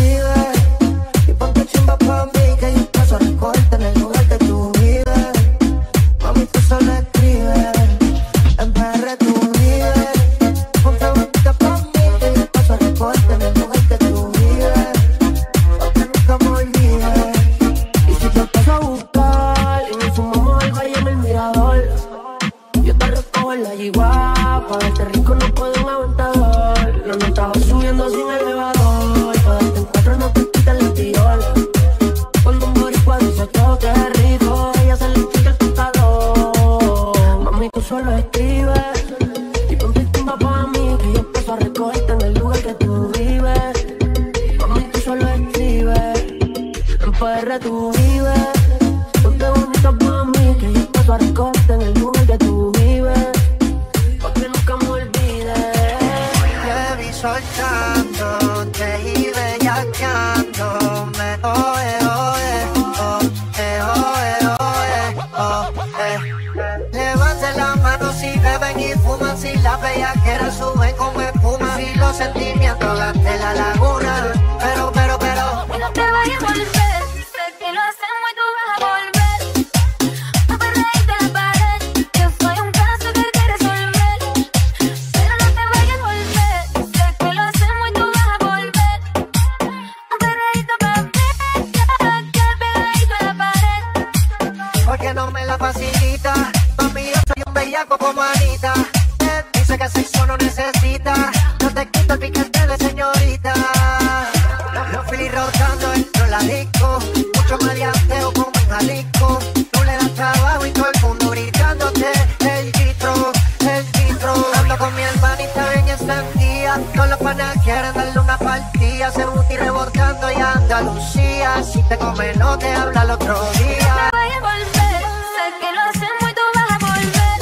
vives. Y ponte chimba pa' mí, que yo paso a recogerte en el lugar que tú vives. Mami, tú solo escribes, en P R tú vives. Ponte bonita pa' mí, que yo paso a recogerte en el lugar que tú vives. Pa' que nunca me olvides. Y si te paso a buscar y nos fumamos algo ahí en el mirador, yo te recojo en la yigua, pa' darte rico no puedo en aventador. Los notas subiendo sin elevador, pa' darte en cuatro no te quita el tirón. Cuando un boricua dice que oh, qué rico, ella se le chica el picador. Mami, tú solo escribes y ponte timba pa' mí, que yo paso a recogerte en el lugar que tú vives. Mami, tú solo escribes, en P R tú vives. Ponte bonita pa' mí, que yo paso a recogerte en el lugar que tú vives. Pa' que nunca me olvides. Te vi soltándote y bellaqueándome. Oh, eh, oh, eh, oh, eh, oh, eh, oh, eh, oh, eh. Levanten las manos si beben y fuman, si las bellaqueras suben como espuma, si los sentimientos gasten la laguna. Pero, pero, pero Y no te vayas a volver, sé que lo hacemos y tú vas a volver. A perreír de la pared, yo soy un caso que hay que resolver. Pero no te vayas a volver, sé que lo hacemos y tú vas a volver. A perreír de la pared, que pegadito a la pared. porque no me la facilita. Mami, yo soy un bellaco como Anita. Eh, dice que sexo no necesita. No te quito el piquete de señorita. Los filis rotando dentro de la disco. Mucho maleanteo como en Jalisco. Tú le das trabajo y todo el mundo gritándote el gitro, el gitro. Ando con mi hermanita bien encendida. Todos los panas quieren darle una partida. Se booty rebotando y Andalucía. Si te come no te habla el otro día. No te vayas a volver, sé que lo hacemos y tú vas a volver.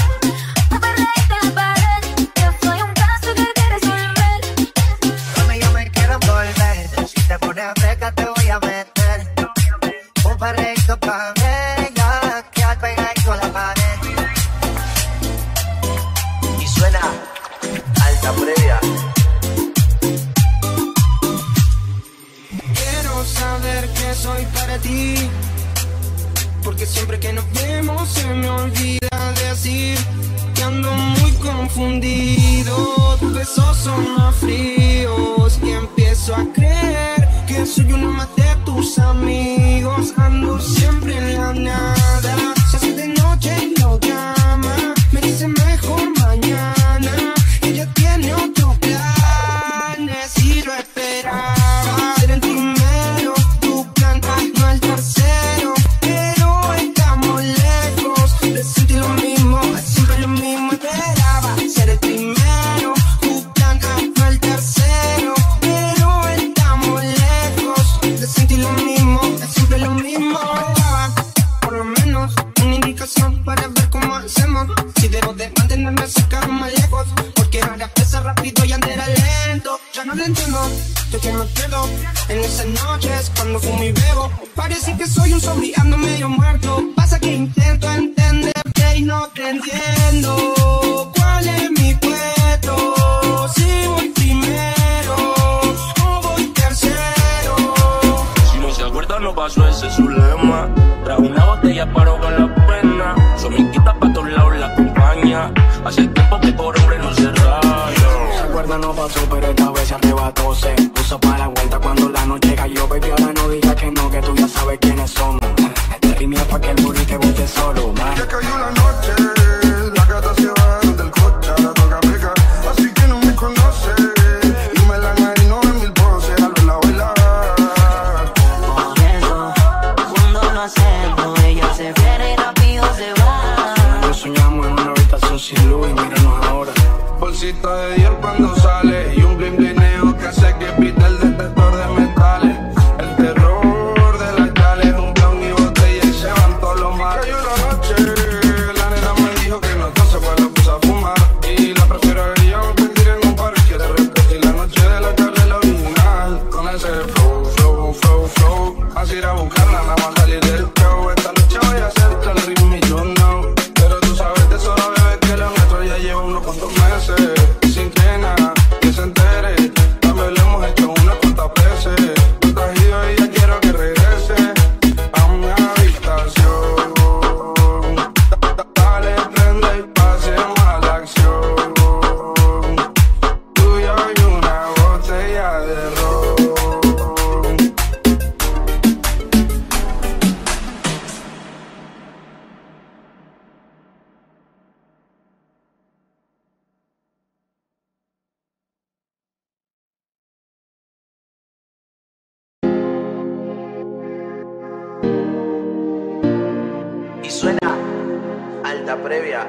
A perreír de la pared, yo soy un caso que hay que resolver. Mami, yo me quiero envolver. Si te pones a fresca te voy a meter un perreíto pa' bella, que al pegadito a la pared. Y suena alta previa. Quiero saber que soy para ti, porque siempre que nos vemos se me olvida decir que ando muy confundido. Tus besos son más fríos y empiezo a creer que soy uno más de tus amigos. Ando siempre en la nada, se hace de noche y lo llama, me dice mejor mañana. Ella tiene otros planes y lo esperaba. Ser el primero, tu plan, no el tercero. Pero estamos lejos de sentir lo mismo, siempre lo mismo esperaba. Ser el primero, tu plan, no el tercero. Pero estamos lejos de sentir lo mismo, siempre lo mismo esperaba. Por lo menos una indicación para ver cómo hacemos. Si debo de mantenerme cerca o más lejos, porque ahora pesa rápido y antes era lento. Ya no lo entiendo, yo que me pierdo en esas noches cuando fumo y bebo. Parece que soy un zombie, ando medio muerto. Pasa que intento entenderte y no te entiendo. ¿Cuál es mi puesto? Si voy primero o voy tercero. Si no se acuerda no pasó, ese es su lema. Trae una botella para ahogar la pena. Son mis quitas pa' todos lados la acompaña. Hace tiempo que por hombre no se raya. Se acuerda no pasó, pero esta vez se arrebató. Se puso para la vuelta cuando la noche cayó. Baby, ahora no digas que no, que tú ya sabes quiénes somos. Este ritmo es pa' que el burrito te bote solo, man. Ya cayó la noche, la gata se va del coche, la toca peca, así que no me conoce. Y me la imagino en mil poses al verla bailar. Por eso, cuando lo hacemos, ella se viene y rápido se va. Nos soñamos en una habitación sin luz y míranos ahora. Bolsita de dior cuando sale y un bling bling Y suena alta previa.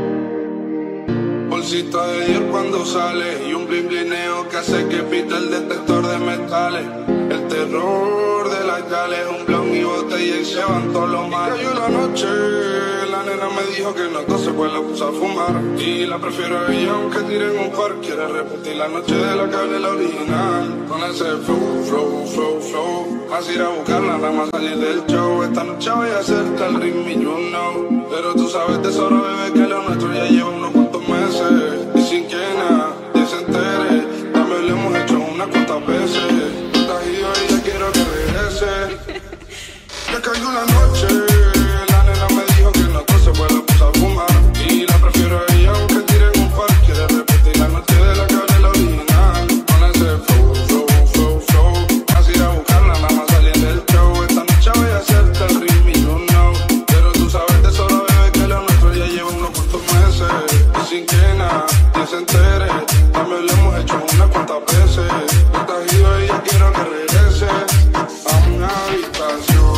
Bolsita de diez cuando sale y un blin blineo que hace que pita el detector de metales. El terror de la calle es un blon y botella y se van todos los males. Cayó la noche, la nena me dijo que no se puede la puse a fumar y la prefiero a ella aunque tiren un par. Quiere repetir la noche de la cable, la original, con ese flow, flow, flow, flow. Vas a ir a buscarla, nada más salir del show. Esta noche voy a hacerte el ritmo y you know. Pero tú sabes de sobra, bebé, que lo nuestro ya lleva unos cuantos meses. Y sin que nadie se entere, también lo hemos hecho unas cuantas veces. Tú estás ido y ya quiero que regrese. Ya cayó la noche, la nena me dijo que no se puede la puse a fumar y la prefiero a ella aunque tiren un par. Quiere repetir la noche de la cable, la original, con ese flow, flow, flow, flow. Vas a ir a buscarla, nada más salir del show. Esta noche voy a hacerte el ritmo y you know. Pero tú sabes de sobra, bebé, que lo nuestro ya lleva unos cuantos meses. Y sin que nadie se entere, también lo hemos hecho unas cuantas veces. Tú estás ido y ya quiero que regrese a una habitación.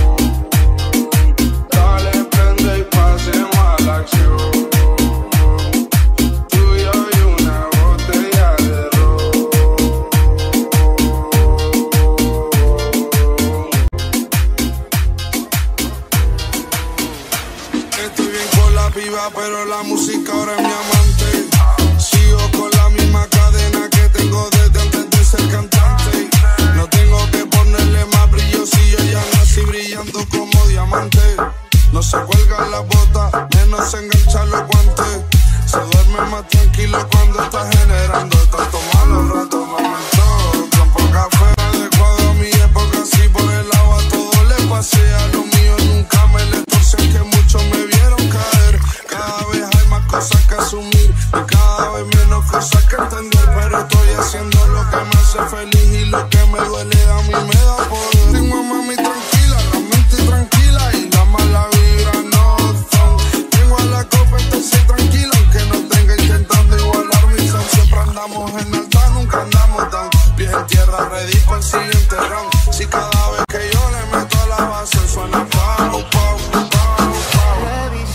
Pero la música ahora es mi amante. Sigo con la misma cadena que tengo desde antes de ser cantante. No tengo que ponerle más brillo si yo ya nací brillando como diamante. No se cuelgan las botas, menos se enganchan los guantes. Se duerme más tranquilo cuando está generando tanto malos ratos, momentos. Con poca fe adecuado a mi época, así por el agua todo le pasea. Lo mío nunca me le torce, que muchos me vieron caer. Cada vez hay más cosas que asumir y cada vez menos cosas que entender. Pero estoy haciendo lo que me hace feliz y lo que me duele a mí me da poder. Tengo a mami tranquila, la mente tranquila y la mala vibra no son. Tengo a la copa entonces tranquila, aunque no tenga intentando igualar mi son. Siempre andamos en alta, nunca andamos down. Pies en tierra, ready para el siguiente round. Si cada vez que yo le meto a la base suena pau, pau, pau, pau. Baby,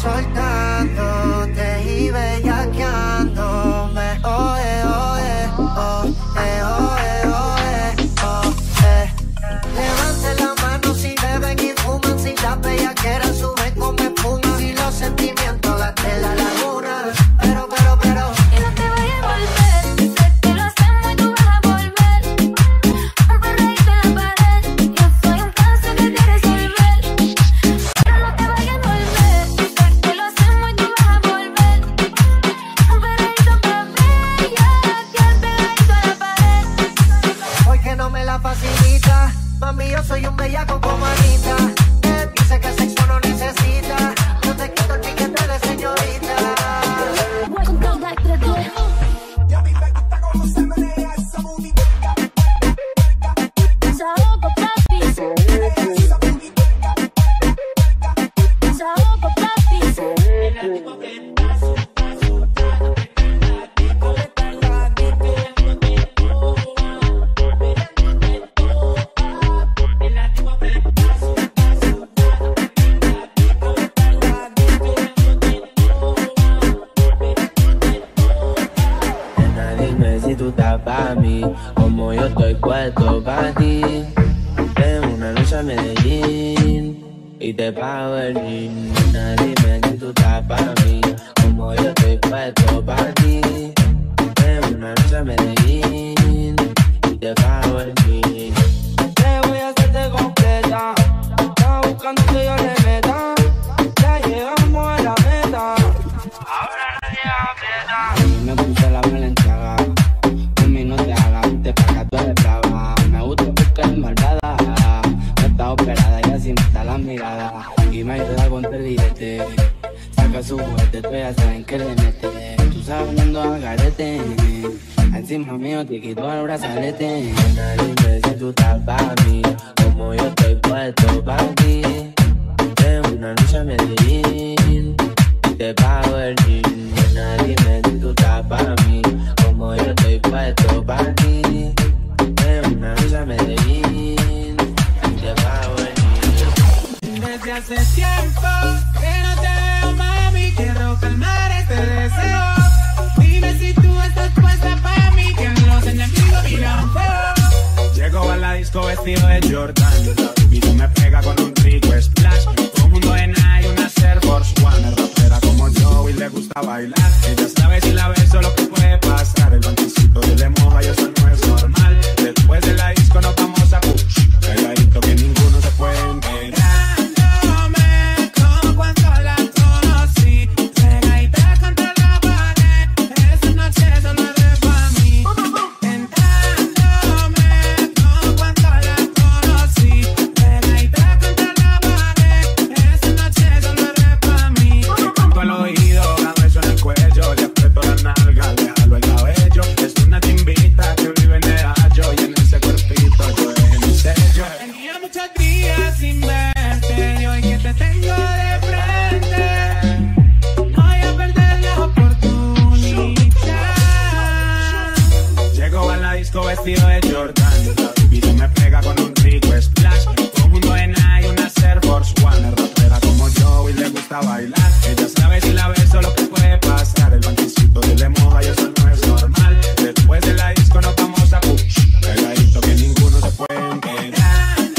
soltándote y bellaqueándome. Oye, oye, oh, eh, oye, oye, oh, eh. Levante la mano si beben y fuman, si la bellaquera sube como espuma. Y los sentimientos gasté la laguna. Pero, pero, pero Y no te vayas a volver, sé que lo hacemos y tú vas a volver. Un perreíto en la pared, yo soy un caso que te resolver. Pero no te vayas a volver, sé que lo hacemos y tú vas a volver. Un perreíto pa' bella, que pegadito a la pared. hoy que no me la facilita, mami, yo soy un bellaco como Anita. Él dice que sexo no necesita, yo te quito el piquete de señorita. Desahogo, papi. Desahogo, papi. Nena, dime si tú estás pa' mí, como yo estoy puesto pa' ti. Tengo una noche a Medellín y te pago el gin. Nena, dime si tú estás pa' mí, como yo estoy puesto pa' ti. Tengo una noche a Medellín y te pago el gin. Te voy a hacerte completa. Estaba buscando que yo le meta. Ya llegamos a la meta. Ahora nadie aprieta. Me puse la Balenciaga, mami no te hagas, te pagas, tú eres brava. Me gusta porque es malvada, no está operada y así me está la mirada. Y me ayuda con el billete, saca su juguete, tú ya saben que le mete. Tú sabes cuando agarrete, encima mío te quito el brazalete. Nena, dime si tú estás pa' mí, como yo estoy puesto pa' ti. Tengo una noche a Medellín y te pago el gin. Nena, dime si tú estás pa' mí, como yo estoy puesto pa' ti. Tengo una noche a Medellín y te pago el gin. Desde hace tiempo disco vestido de Jordan. La vida me pega con un rico splash. Todo el mundo en hay una Air Force One. Rapera como yo y le gusta bailar. Ella sabe si la beso lo que puede pasar. El banquecito se le moja y eso no es normal. Después de la disco nos vamos a push. Pegadito que ninguno se puede enterar. Vestido de Jordan, la vida me pega con un rico splash. Todo el mundo en hay una Air Force One. Rapera como yo y le gusta bailar. Ella sabe si la beso lo que puede pasar. El banquecito se le moja y eso no es normal. Después de la disco nos vamos a push. Pegadito que ninguno se puede enterar.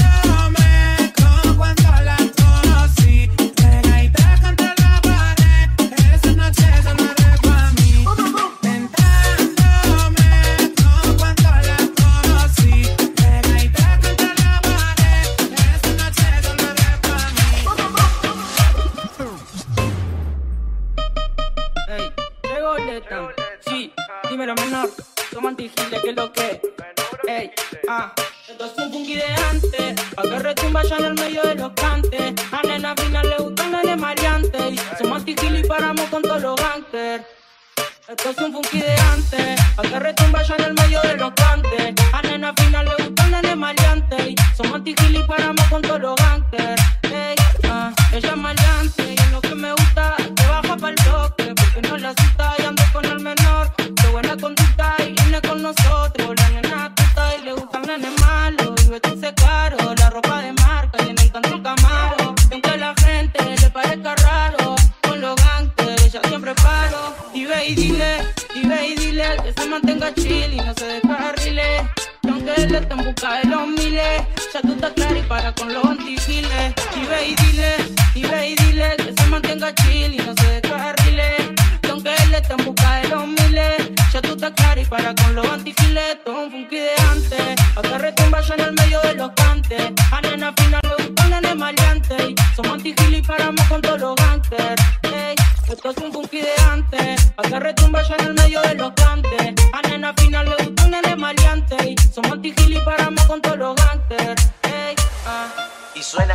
Sí, dímelo menor, toma antigile, que es lo que. Ey, ah, esto es un funky de antes, pa' que retumba ya en el medio de los cantes. A nena fina le gustan nenes maleantes. Somos antigile y paramos con todos los gangsters. Esto es un funky de antes, pa' que retumba ya en el medio de los cantes. A nena fina le gustan nenes maleantes. Somos antigile y paramos con todos los gangsters. Ey, ah, ella es maleante y es lo que me gusta, que baja pa'l bloque, porque no la asusta y ando con el menor. De buena conducta y viene con nosotros. La nena puta y le gustan nenes malos. Y vestirse caro, la ropa de marca y le encanta el camaro. Y aunque a la gente le parezca raro, con los gangsters ella siempre paro. Y ve y dile, y ve y dile que se mantenga chill y no se descarrile. Y aunque él esté en busca de los miles, ya tú estás clara y para con los antigiles. Y ve y dile, y ve y dile que se mantenga chill y no se descarrile. Y aunque él esté en busca de los miles, ya tú estás clara y para con los antigiles. Todo un funky de antes, pa' que retumba ya en el medio de los cantes. A nena fina le gustan nenes maleantes. Somos antigiles y paramos con todos los gangsters. Ey, esto es un funky de antes, pa' que retumba ya en el medio de los cantes. A nena fina le gustan nenes maleantes. Somos antigiles y paramos con todos los gangsters. Ey, ah. Y suena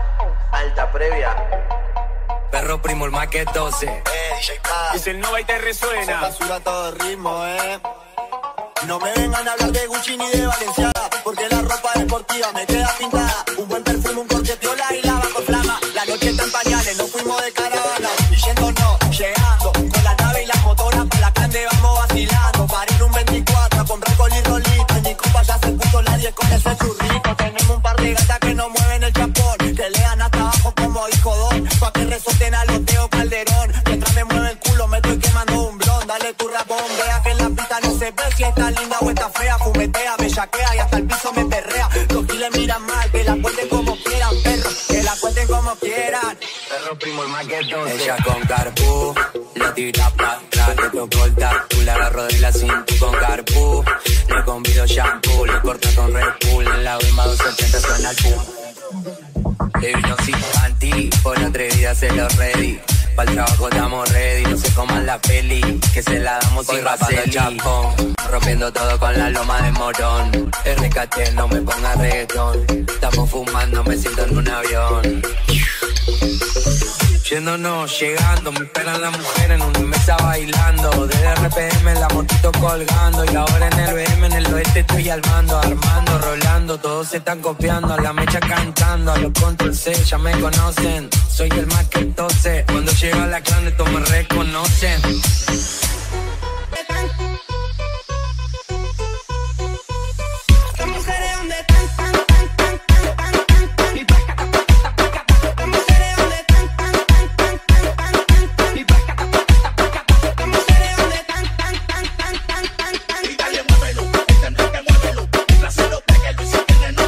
alta previa. Perro primo, el más que doce. Eh, D J Paz. Es el Nova y te resuena. Se basura todo el ritmo, eh. No me vengan a hablar de Gucci ni de Balenciaga, porque la ropa deportiva me queda pintada. Un buen perfume, un corte piola y la bajo flama. La noche está en pañales, nos fuimos de caravana. Y yéndonos, llegando, con la nave y las motoras pa' la cande vamos vacilando. Para ir un veinticuatro a comprar coli rolito. Y mi compa ya se puso la diez con ese churrito. Tenemos un par de gatas que nos mueven el chapón, que lean hasta abajo como hijo don, pa' que resorten a los Teo Calderón. Mientras me mueve el culo me estoy quemando un blon. Dale tu rapón, vea que en la pista no se ve si está linda o está fea. Fumetea, bellaquea y hasta el piso me perrea. Los giles miran mal, que la cuenten como quieran, perro, que la cuenten como quieran. Perro primo, el más que doce. Ella con carpú, lo tira pa' atrás, le tocó el tatu, le agarró de la cinta con carpú. Le convido shampoo, le corta con Red Bull, en la Wilma doscientos ochenta suena el pum. Le vino sin panty, por la atrevida se lo ready. Pa'l trabajo estamos ready, no se coman la peli, que se la damos sin rapando el chapón. Rompiendo todo con la loma de morón. R K T, no me ponga reggaetón. Estamos fumando, me siento en un avión. Yéndonos, llegando, me esperan las mujeres en una mesa bailando. Desde R P M la motito colgando. Y ahora en el B M, en el oeste estoy al mando. Armando, rolando, todos se están copiando. A la mecha cantando, a los control C, ya me conocen. Soy el más que tose. Cuando llego a la clan, todos me reconocen. Muévelo,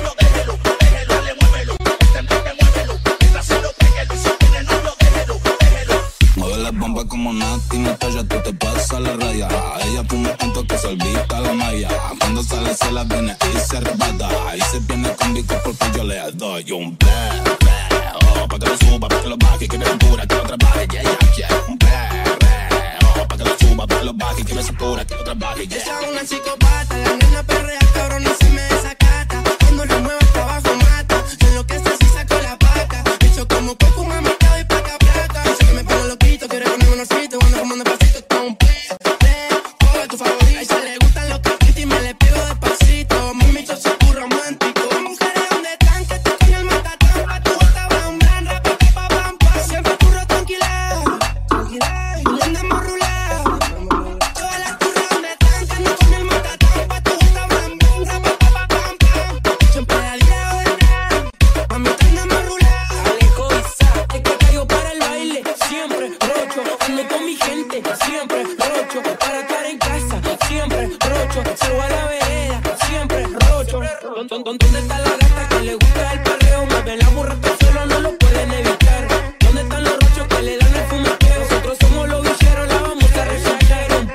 la viene y se arrebata. Y se viene con disco porque yo le doy un bla, bla. Oh, pa' que lo suba, pa' que lo baje, que me cintura, que lo trabaje, yeah, yeah, yeah. Un bla, bla. Oh, pa' que lo suba, pa' que lo baje, que me cintura, que lo trabaje, yeah. Ella es una psicopata, la nena perrea cabrón y se me desacata. Cuando la muevo hasta abajo mata, en lo que se si saco la pata. Hecho como coco, mami, te doy placa, placa. Dice que me pongo loquito, quiere conmigo un osito, cuando como un pasito, está un play, play. Oh, es tu favorito. A ella le gustan los caquitos y me le pego despacito. Mami, yo soy tu romántico. Mujeres donde están, que te con el matatán. Pa' tu bota, bam, bam, rapa, pa, pa, pam, pam. Siempre curro tranquila, tranquila. Y andamos rulado. Todas las curras donde están, que ando con el matatán. Pa' tu bota, bam, bam, rapa, pa, pa, pam, pam. Siempre al día de nada. Mami, te andamos rulado. Alejo Isa, es que caigo para el baile. Siempre rocho, ando con mi gente. Siempre rocho, para estar en casa. Siempre rocho, salgo a la vereda. Siempre rocho. ¿Dó- dó- ¿Dónde está la gata que le gusta el perreo? Me ven la burra que solo no lo pueden evitar. ¿Dónde están los rochos que le dan el fumeteo? Nosotros somos los villeros, la vamos a resacar. Un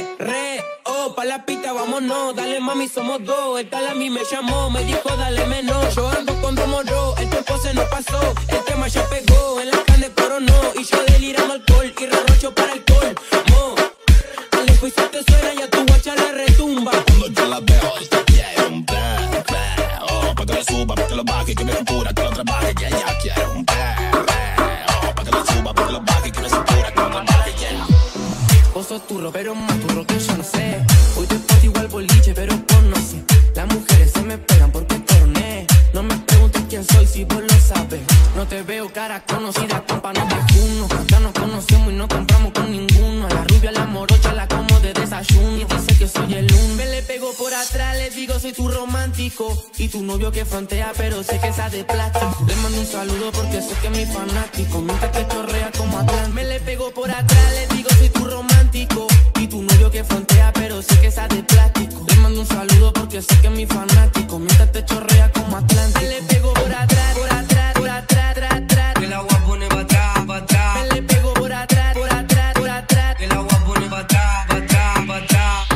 perreo, pa' la pista, vámonos. Dale mami, somos dos. El tal a mí me llamó, me dijo dale menos. Yo ando con dos morros, el tiempo se nos pasó. El tema ya pegó, en la carne coronó. Y yo delirando alcohol y rerrocho para el colmo. Alejo y si te suena ya tu guacha le retumba. Cuando yo la veo, ella quiere un bla, bla. Oh, pa' que lo suba, pa' que lo baje, que me cintura, que lo trabaje, yeah, yeah, quiere un bla, bla. Oh, pa' que lo suba, pa' que lo baje, que me cintura, que lo trabaje, yeah. Vos sos turro, pero más turro que yo no sé. Hoy te paso igual boliche, pero vos no sé. Las mujeres se me pegan porque torné. No me preguntes quién soy si vos lo sabes. No te veo cara conocida, compa, no te juno. Ya nos conocemos y no compramos con ninguno. A la rubia, a la morocha, la como de desayuno. Y dice que soy el uno. Me le pego por atrás, le digo soy tu romántico. Y tu novio que frontea, pero sé que está de plástico. Le mando un saludo porque sé que es mi fanático. Mientras que chorrea como Atlán. Me le pego por atrás, le digo soy tu romántico. Y tu novio que frontea, pero sé que está de plástico. Le mando un saludo porque sé que es mi fanático. Mientras te chorrea como Atlántico. Me le pego por atrás, por atrás, por atrás, atrás, atrás. El agua pone pa' atrás, pa' atrás. Me le pego por atrás, por atrás, por atrás. El agua pone pa' atrás, pa' atrás, pa' atrás.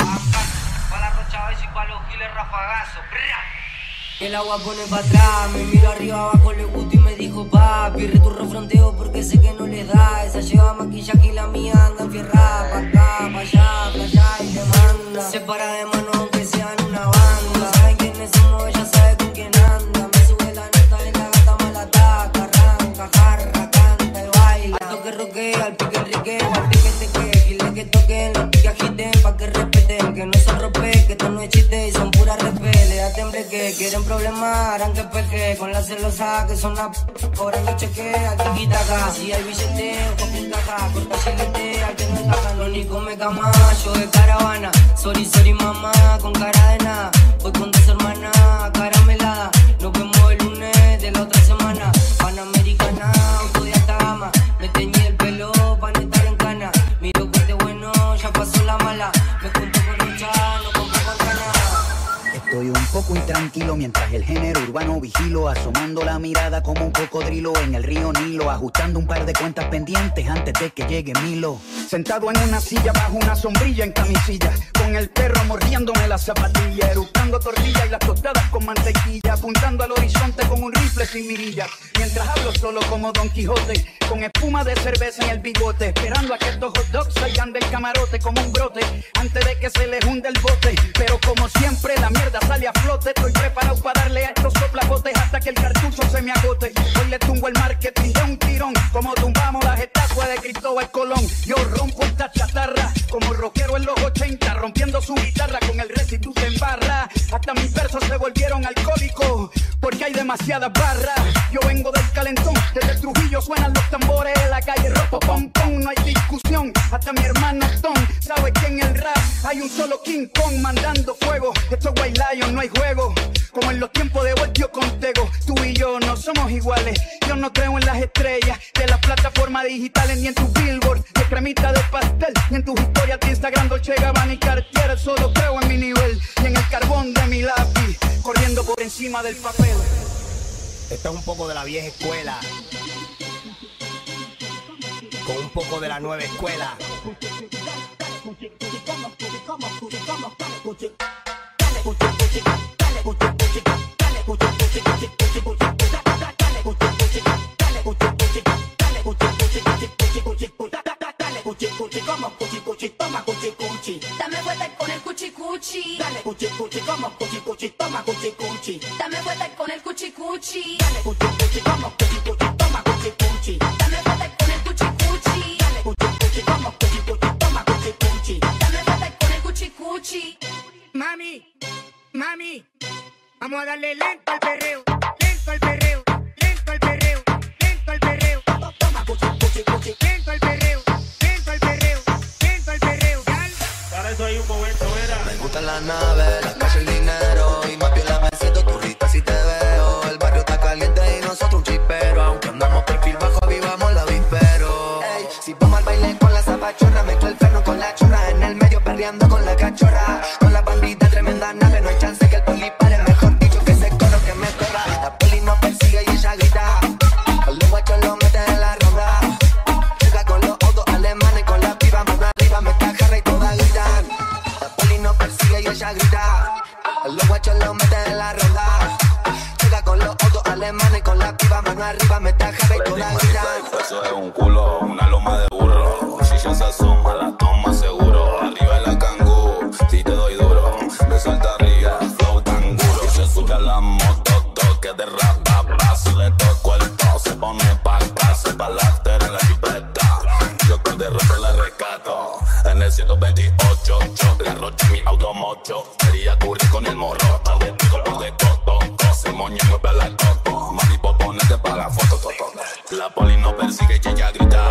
Pa' la rocha y pa' los giles rafagazo. El agua pone pa' atrás, me miro arriba abajo, le gusto y me dijo papi, returro fronteo porque sé que no le da. Esa lleva maquillaje y la mía anda enfierrada. Pa' acá, pa' allá, pa' allá y te manda. Se para de mano aunque sean una banda. Saben quiénes somos, ella sabe con quién anda. Me sube la nota y la gata me la ataca. Arranca, jarra, canta y baila. Al toque roquea, al pique enriqueo, al pique te que, gile que toquen, los pique agiten pa' que respeten. Que no se rope, que esto no es chiste y son puras repele. Da temble que quieren problemas, harán que peque. Con la celosa que son la p***, cobran mi cheque, aquí quita acá. Si hay billete, ojo que encaja, corta chilete, al que no encaja. Lo único me cama, yo de caravana. Sorry, sorry mamá, con cara de nada. Voy con dos hermanas, caramelada. Nos vemos el lunes de la otra semana. Panamericana, auto de alta gama. Me teñí el pelo pa' no estar en cana. Miro corte bueno, ya pasó la mala. Me junto con un no compro con nada. Estoy un poco intranquilo mientras el género urbano vigilo, asomando la mirada como un cocodrilo en el río Nilo, ajustando un par de cuentas pendientes antes de que llegue Milo. Sentado en una silla bajo una sombrilla en camisilla, con el perro mordiéndome la zapatilla, eructando tortillas y las tostadas con mantequilla, apuntando al horizonte con un rifle sin mirilla, mientras hablo solo como Don Quijote, con espuma de cerveza en el bigote, esperando a que estos hot dogs salgan del camarote como un brote, antes de que se les hunde el bote. Pero como siempre la mierda sale a flote, estoy preparado para darle a estos soplapotes hasta que el cartucho se me agote. Hoy le tumbo el marketing de un tirón, como tumbamos las estatuas de Cristóbal Colón. Yo rompo esta chatarra como rockero en los ochenta, rompiendo su guitarra con el residuo en barra. Hasta mis versos se volvieron alcohólicos porque hay demasiadas barras. Yo vengo del calentón, desde Trujillo suenan los tambores de la calle, ropo pom pom, no hay discusión. Hasta mi hermano Tom sabe que en el rap hay un solo King Kong mandando fuego. Esto es White Lion, no hay juego, como en los tiempos de Voltio con Tego. Tú y yo no somos iguales, yo no creo en las estrellas de las plataformas digitales, ni en tu billboard de cremita de pastel, ni en tus historias de Instagram Dolce Gabbana y Cartier. Solo creo en mi nivel y en el carbón de mi lápiz, corriendo por encima del papel. Esto es un poco de la vieja escuela con un poco de la nueva escuela. como cuchi cuchi, toma cuchi cuchi. Dame vuelta con el cuchi cuchi. Dale cuchi cuchi, como cuchi cuchi, toma cuchi cuchi. Dame vuelta con el cuchi cuchi. Dale cuchi cuchi, como cuchi cuchi, toma cuchi cuchi. Dame vuelta con el cuchi cuchi. Dale cuchi cuchi, como cuchi cuchi, toma cuchi cuchi. Dame vuelta con el cuchi cuchi. Mami, mami, vamos a darle lento al perreo, lento al perreo, lento al perreo, lento al perreo. Toma cuchi cuchi cuchi. Lento al perreo, lento al perreo, lento al perreo. Para eso hay un momento, era. Me gustan las naves, la calle, el dinero. Y más bien la me siento turista si te veo. El barrio está caliente y nosotros un chipero. Aunque andamos perfil bajo, vivamos la vispero. Ey, si vamos al baile con la zapachorra, mezcla el freno con la chorra. En el medio perreando con la cachorra. Con la bandita, tremenda nave. No hay chance que el poli pare. Mejor dicho que ese coro que me corra. La poli nos persigue y ella grita. Al los guachos lo meten en la ronda. Llega con los autos alemanes. Con la piba mano arriba, me está jarra y todas gritan. La poli nos persigue y ella grita. A los guachos los meten en la ronda. Llega con los autos alemanes. Con la piba mano arriba, me está jarra y todas gritan. Eso es un culo, una loma de burro. Si ya se asoma, la toma seguro. Arriba de la cangú, si te doy duro. Me suelta arriba, flow tan duro. Y se sube a la moto, toque de rapa. Paso, le toco el to, se pone pa' paso. Pa' la after en la chipeta. Yo con derroto la rescato. En el ciento veintiocho, yo le arroché mi auto mocho. Quería cubrir con el morro. Tal de pico, por de coto. Se moña, mueve la coto. Mami, ponete pa' la foto, toto. La poli no persigue y ella grita.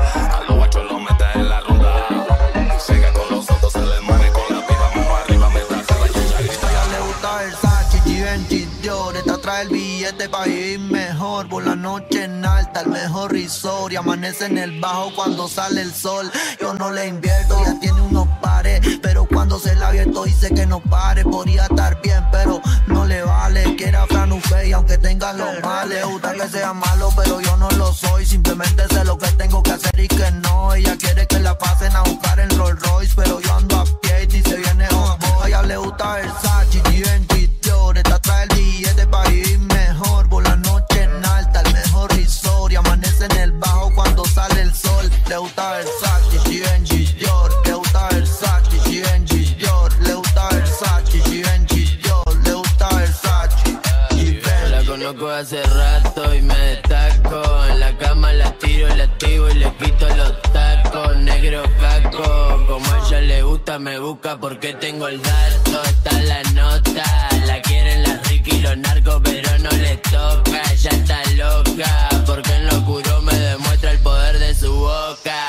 A los guachos los mete en la ronda. Llega con los autos alemanes. Con la piba, mano arriba, me traje la y ella grita. Ya le gusta Versace, Givenchy, Dior. Esta trae el billete pa' vivir mejor. Por la noche en alta, el mejor resort. Y amanece en el bajo cuando sale el sol. Yo no le invierto, ya tiene unos pares. Pero cuando se la abierto dice que no pare. Podría estar bien, pero no le vale. Quiere a Fran Ufey, aunque tenga los males. Le gusta que sea malo, pero yo no lo soy. Simplemente sé lo que tengo que hacer y que no. Ella quiere que la pasen a buscar en Rolls Royce, pero yo ando a pie y dice viene on boy. A ella le gusta Versace, Givenchy, Dior. Esta trae el billete pa' vivir mejor. Por la noche en alta, el mejor resort. Y amanece en el bajo cuando sale el sol. Le gusta Versace, Givenchy, Dior. Le gusta Versace, Givenchy, Dior. Le gusta Versace, Givenchy, Dior. Le gusta Versace, Givenchy. La conozco hace rato y me destaco. En la cama la tiro, la activo y le quito los tacos. Negro caco, como a ella le gusta, me busca porque tengo el dato. Está la nota, la quieren las Ricky y los narcos, pero no le toca. Ella está loca, porque en lo oscuro me demuestra el poder de su boca.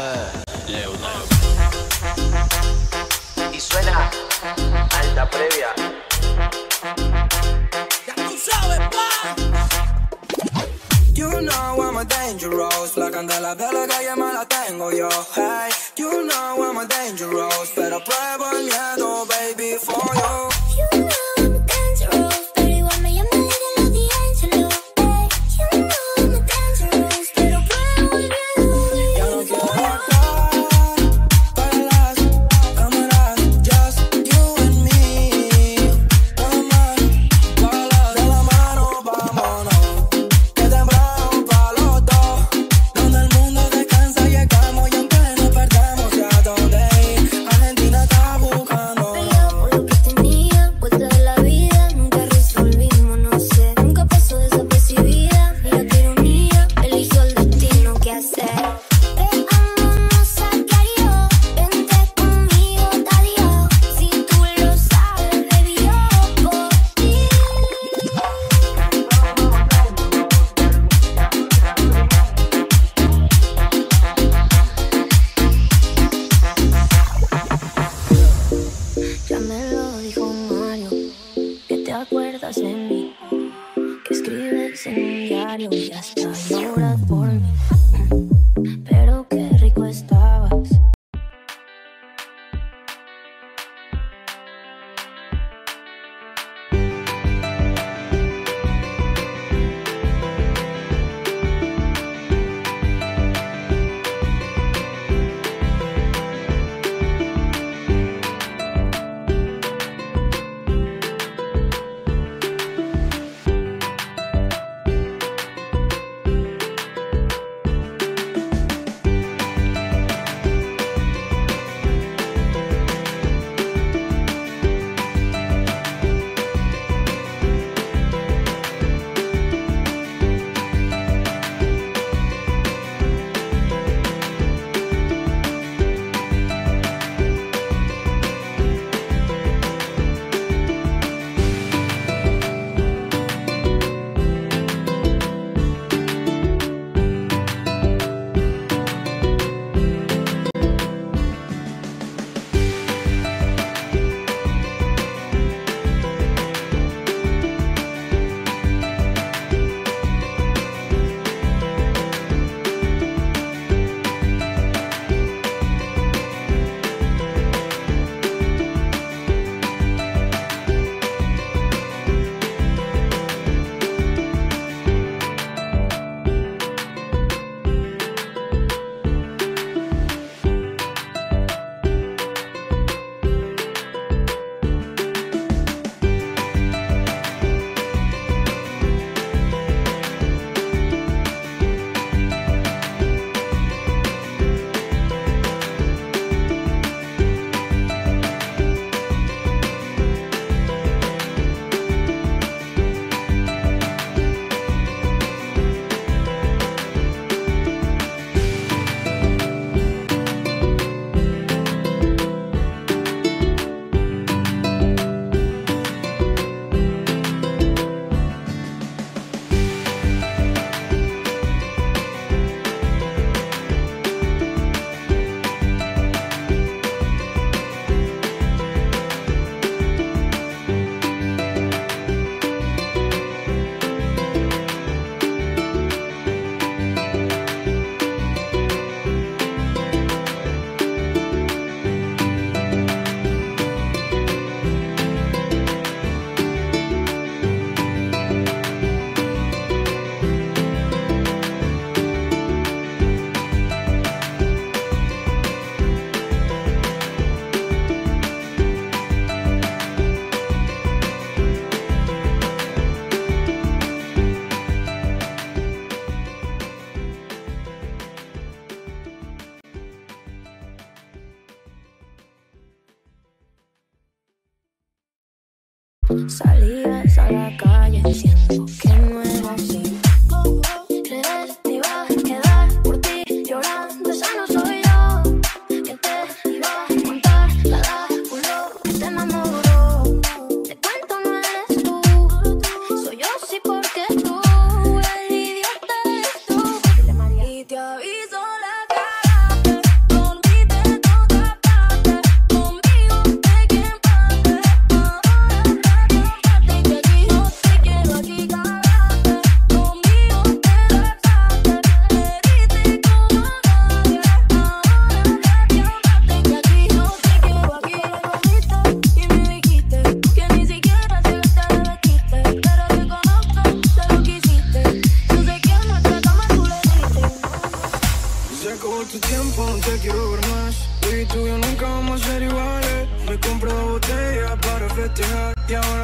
Uh, le gusta. Y suena alta previa. Ya tú sabes, pa. You know I'm a dangerous. La candela de la calle me la tengo yo. Hey, you know I'm a dangerous. Pero pruebo el miedo, baby, for you. You know I'm dangerous, pero igual me llama de los D'Angelo. Hey, you know I'm dangerous, pero pruebo el miedo. Ya no quiero acá para las cámaras, just you and me. Mamá, balas de la mano, vámonos. Que temprano pa' los dos. Donde el mundo descansa llegamos y aunque nos perdamos ya donde ir. Argentina está buscando. Peleado por lo que tenía, vuelta de la vida, nunca resolvimos, no sé. Nunca pasó desapercibida, mira qué ironía, eligió el destino que hacer. Veámonos a diario, vente conmigo, Dadio. Si tú lo sabes, baby, yo por ti. Ya me lo dijo Mario, que te acuerdas de mí, que escribes en un diario y hasta lloras por mí. Pero qué rico estabas.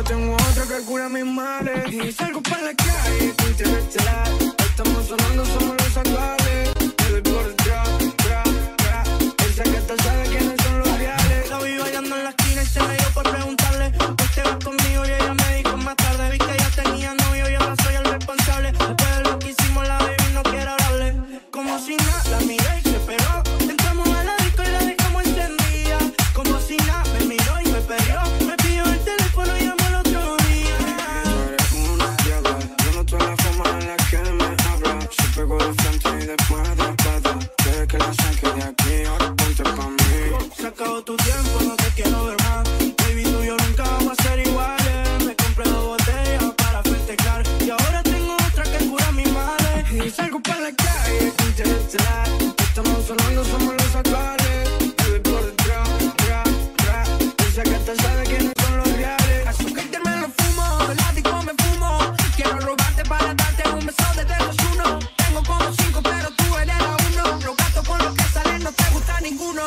tengo otra que cura mis males. Y salgo para la calle, tú interestelar. Estamos sonando, somos los actuales. Me doy por detrás, tra, tra. Esa que te sabe quiénes son los reales. La vi bailando en la esquina y se me dio por preguntarle. Hoy te vas conmigo y ella me dijo más tarde. Vi que ella tenía novio y ahora soy el responsable. Después de lo que hicimos la baby no quiero hablarle. Como si nada, la miré y se pegó. Entramos a la disco y la dejamos encendida. Como si nada, me miró y me perdió. Me pidió el teléfono y llamó el otro día. Tú eres una diabla, yo no toda la forma en la que me habla. Se pegó de frente y después de espalda. Quiere que la saque de aquí, ahora ponte pa' mí. Se acabó tu tiempo, no te quiero ver más. Baby, tú y yo nunca vamos a ser iguales. Me compré dos botellas para festejar. Y ahora tengo otra que cura mis males. Y salgo para la calle, interestelar. Estamos sonando, somos los actuales. Me voy por detrás, tra, tra. Esa que te sabe quiénes son los reales. Azúcar que me lo fumo, del ático me fumo. Quiero robarte para darte un beso de desayuno. Tengo como cinco, pero tú eres la uno. Los gatos con los que salen no te gusta ninguno.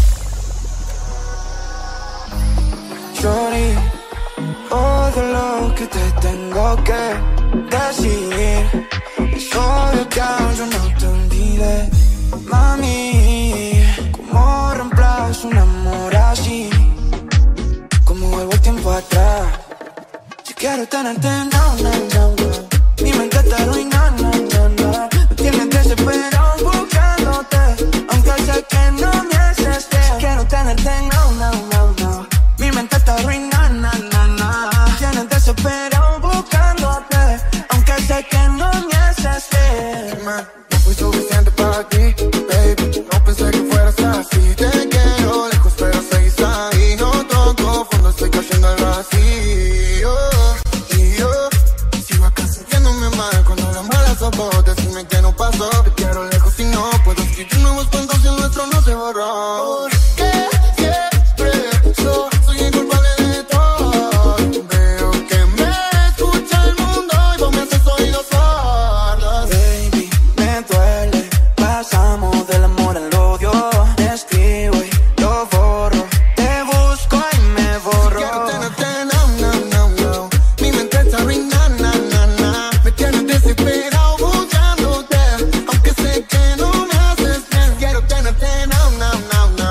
Shorty, todo lo que te tengo que decir. Es obvio que aún yo no te olvidé. Mami, ¿cómo reemplazo un amor así? ¿Cómo vuelvo el tiempo atrás? Si quiero tenerte, no, no, no, no. Mi mente te arruina, no, no, no. Me tienes desesperado buscándote, aunque sé que no me haces bien. Si quiero tenerte, no, no, no, no. Mi mente te arruina, na, na, na. Me tienes desesperado buscándote, aunque sé que no me haces bien. No fui suficiente para ti, baby. No pensé que fueras así. Te quiero lejos, pero seguís ahí. No toco fondo, estoy cayendo al vacío. Y yo sigo acá sintiéndome mal cuando las malas ojos. Decime que no pasó. Te quiero lejos y no puedo escribir nuevos cuentos y el nuestro no se borró. Porque siempre so- soy el culpable de todo. Veo que me escucha el mundo y vos me haces oídos sordos. Baby, me duele. Pasamos del amor al odio. Te escribo y lo borro. Te busco y me borro. Quiero tenerte, no, no, no, no. Mi mente está arruinada, na, na, na. Me tienes desesperado buscándote, aunque sé que no me haces bien. Quiero tenerte, no, no, no, no.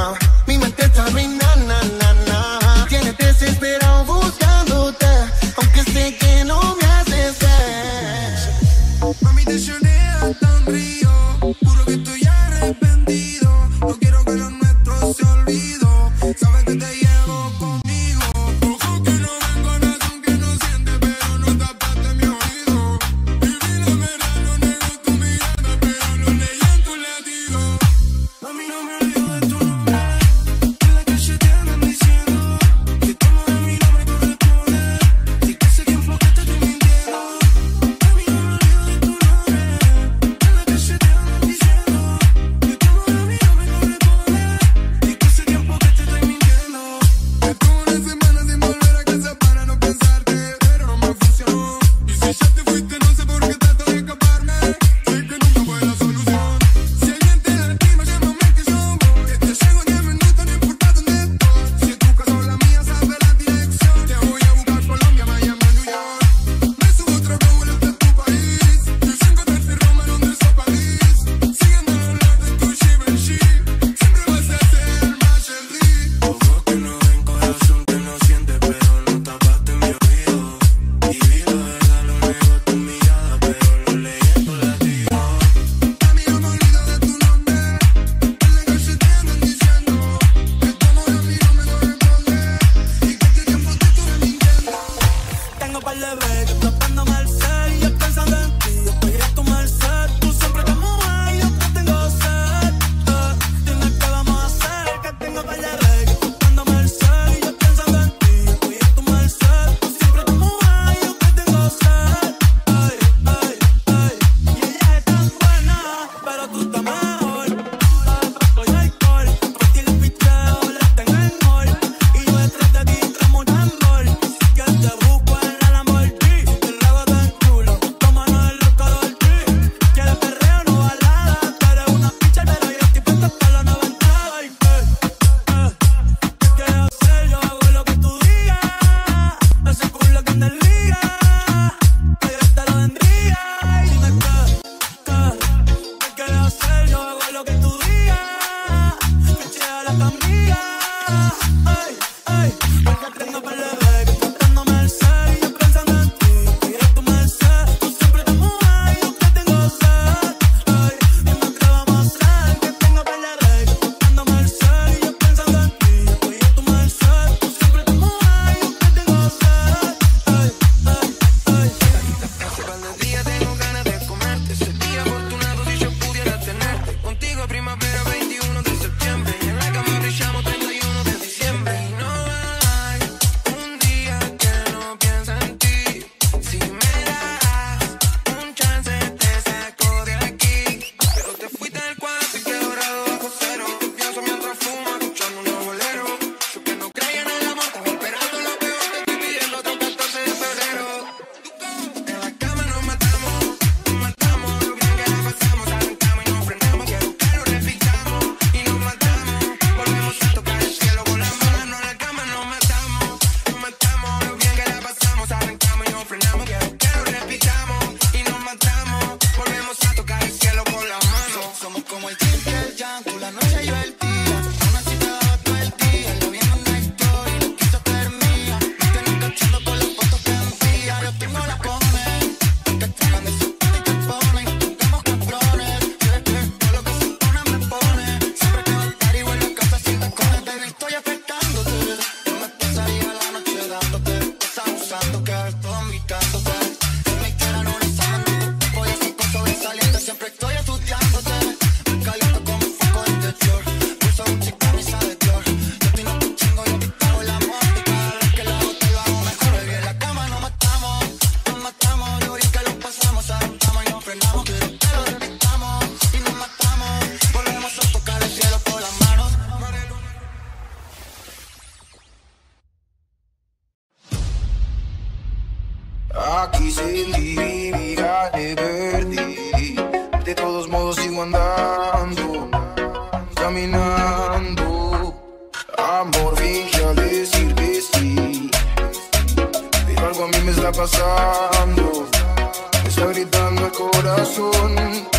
pasando? Me está gritando el corazón.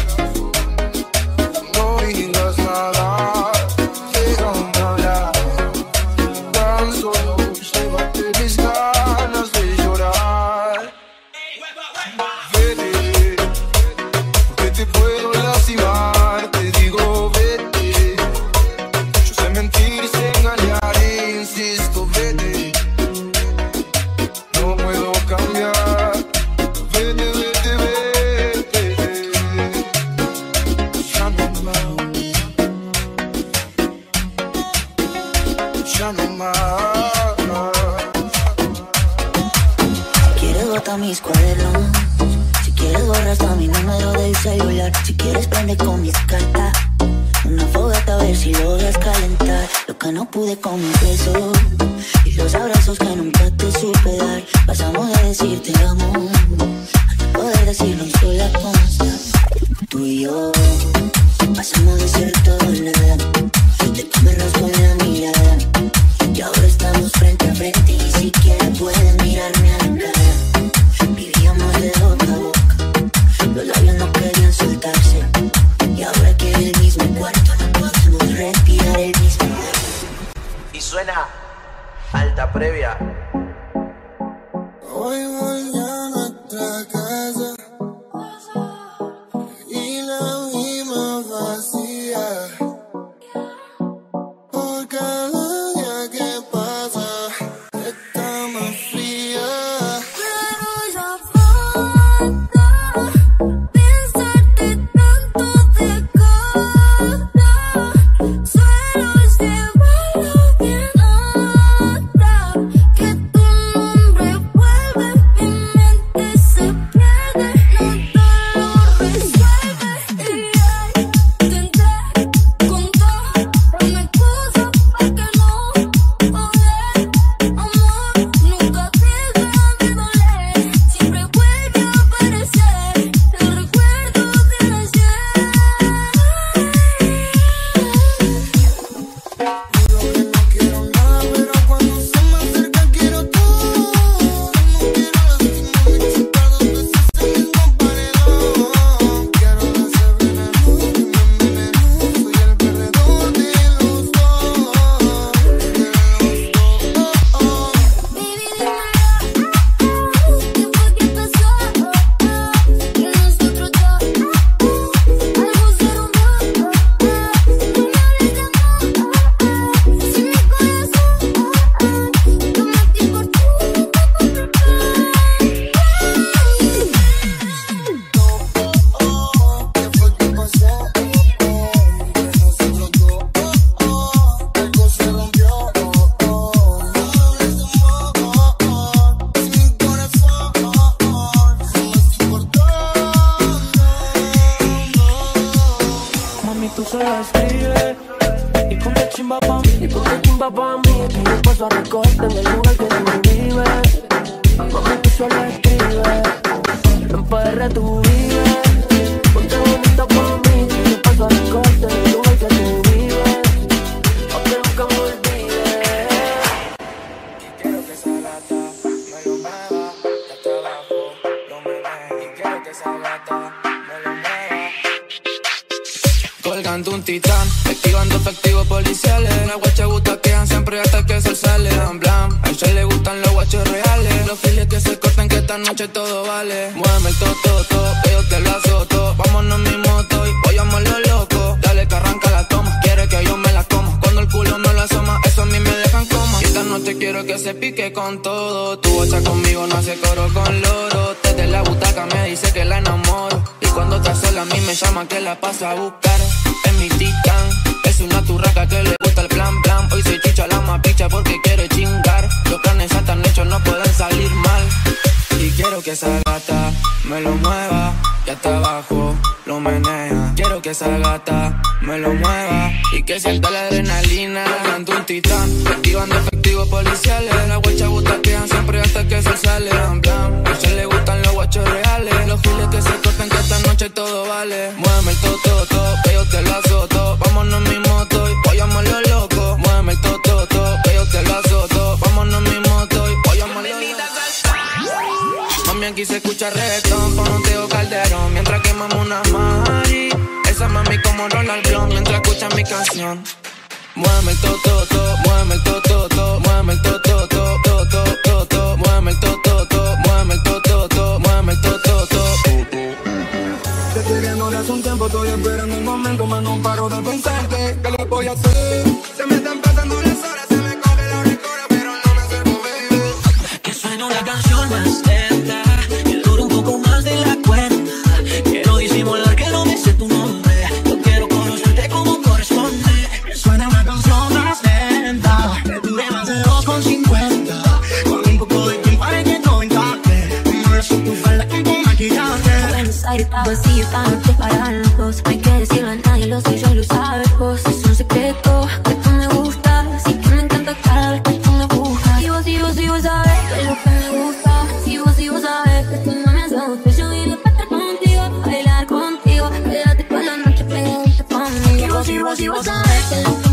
No digas nada, déjame hablar. Tan solo llévate mis ganas de llorar. Vete, porque te puedo lastimar. Te digo vete, yo sé mentir y sé engañar. Insisto, vete, no puedo cambiar. Vete, vete, vete, ya no más, ya no más. Si quieres bota mis cuadernos, si quieres borra hasta mi número del celular, si quieres prende con mis cartas una fogata a ver si logras calentar lo que no pude con mis besos y los abrazos que nunca te supe dar. Pasamos de decir te amo a no poder decirlo en sola consta. Tú y yo pasamos de ser todo nada, de comernos con la mirada, y ahora estamos frente a frente y ni siquiera puedes mirarme a la cara. Vivíamos de boca a boca, los labios no querían soltarse, y ahora que en el mismo cuarto no podemos respirar el mismo aire. Y suena alta previa. Hoy voy a nuestra casa y la vimos vacía. Por cada día que pasa está más fría. Pero ya basta pensarte tanto de cara. Solo es llevarlo bien alta, que tu nombre vuelve, mi mente se pierde, nada lo resuelve. Y ay, intenté con toda mi cosa para que no joder. Amor, nunca deja de doler, siempre vuelve a aparecer el recuerdo de ayer. Quiero nada, pero cuando se me acerca quiero todo. No quiero lastimarme, chutar dos veces el mismo paredón. Quiero hacer veneno, que me enveneno. Soy el perdedor de los dos, de los dos. Baby, dime, ¿qué fue que pasó? Que nosotros dos, algo se rompió. No me hables de amor, si mi corazón lo metí por tu ¿Qué fue que pasó? Entre nosotros dos, algo se rompió. No hables de amor, si mi corazón se me importó. Mami, tú solo escribes y ponte chimba pa' mí, y ponte chimba pa' mí, que yo paso a recogerte en el lugar que tú vives. Mami, tú solo escribes, en P R tú vives. Ponte bonita pa' mí, que yo paso a recogerte en el lugar que tú vives, pa' que nunca me olvides. Quiero que esa gata me lo mueva, de hasta abajo lo menee. Y quiero que esa gata me lo mueva. Colgando un titán, activando efectivos policiales. Las guachas gustaquean siempre hasta que el sol sale. Blam, blam, a ella le gustan los guachos reales. Los files que se cortan, que esta noche todo vale. Muéveme el toto, que yo te lo azoto. Vámonos en mi moto y voyamos lo loco. Dale que arranca la toma, quiere que yo me la coma. Cuando el culo no lo asoma, eso a mí me dejan coma. Y esta noche quiero que se pique con todo. Tu bocha conmigo no hace coro con loro. Desde la butaca me dice que la enamoro. Y cuando está sola a mí me llama que la paso a buscar. Es mi titán, es una turraca que le gusta el plan plan. Hoy soy chicha la más picha porque quiere chingar. Los planes ya están hechos, no pueden salir mal. Y quiero que esa gata me lo mueva, y hasta abajo lo menea. Quiero que esa gata me lo mueva y que sienta la adrenalina. Ando un titán, activando efectivos policiales. Las guachas gustaquean siempre hasta que el sol sale. Blam, blam, a ella le gustan los guachos reales. Los giles que se cortan, que esta noche todo vale. Muéveme el toto, to, que yo te lo azoto. Vámonos en mi moto y voyamos lo loco. Muéveme el toto, to, que yo te lo azoto. Vámonos en mi moto y voyamos lo loco. escucha reggaetón con un tío Calderón mientras quemamos una mari. Esa mami como Ronald Blunt mientras escucha mi canción. Muéveme el tototo, muéveme el tototo, muéveme el tototo, toto, toto, muéveme el tototo, muéveme el tototo, muéveme el tototo. Te estoy viendo desde hace un tiempo, estoy esperando el momento, más no paro de pensarte. ¿Qué le voy a hacer? Se me están pasando las horas, se me coge la recora, pero no me acerco, baby. Que suene una canción más lenta, que dure un poco más de la cuenta. Quiero disimular que no me sé tu nombre, yo quiero conocerte como corresponde. Que suene una canción más lenta, que dure más de dos con cincuenta. Con un poco de tiempo para que no encaje, un beso en tu falda con tu maquillaje. Pensar está vacío, están preparados. No hay que decirlo a nadie, lo sé yo y lo sabes vos. Es un secreto que tú me gustas y que me encanta cada vez que tú me buscas. Y vos, y vos, y vos sabes que es lo que me gusta. Si vos, y vos sabes que tú no me haces yo vine para estar contigo, a bailar contigo. Quédate toda la noche, pégate conmigo. Y vos, y vos, y vos sabes que es lo que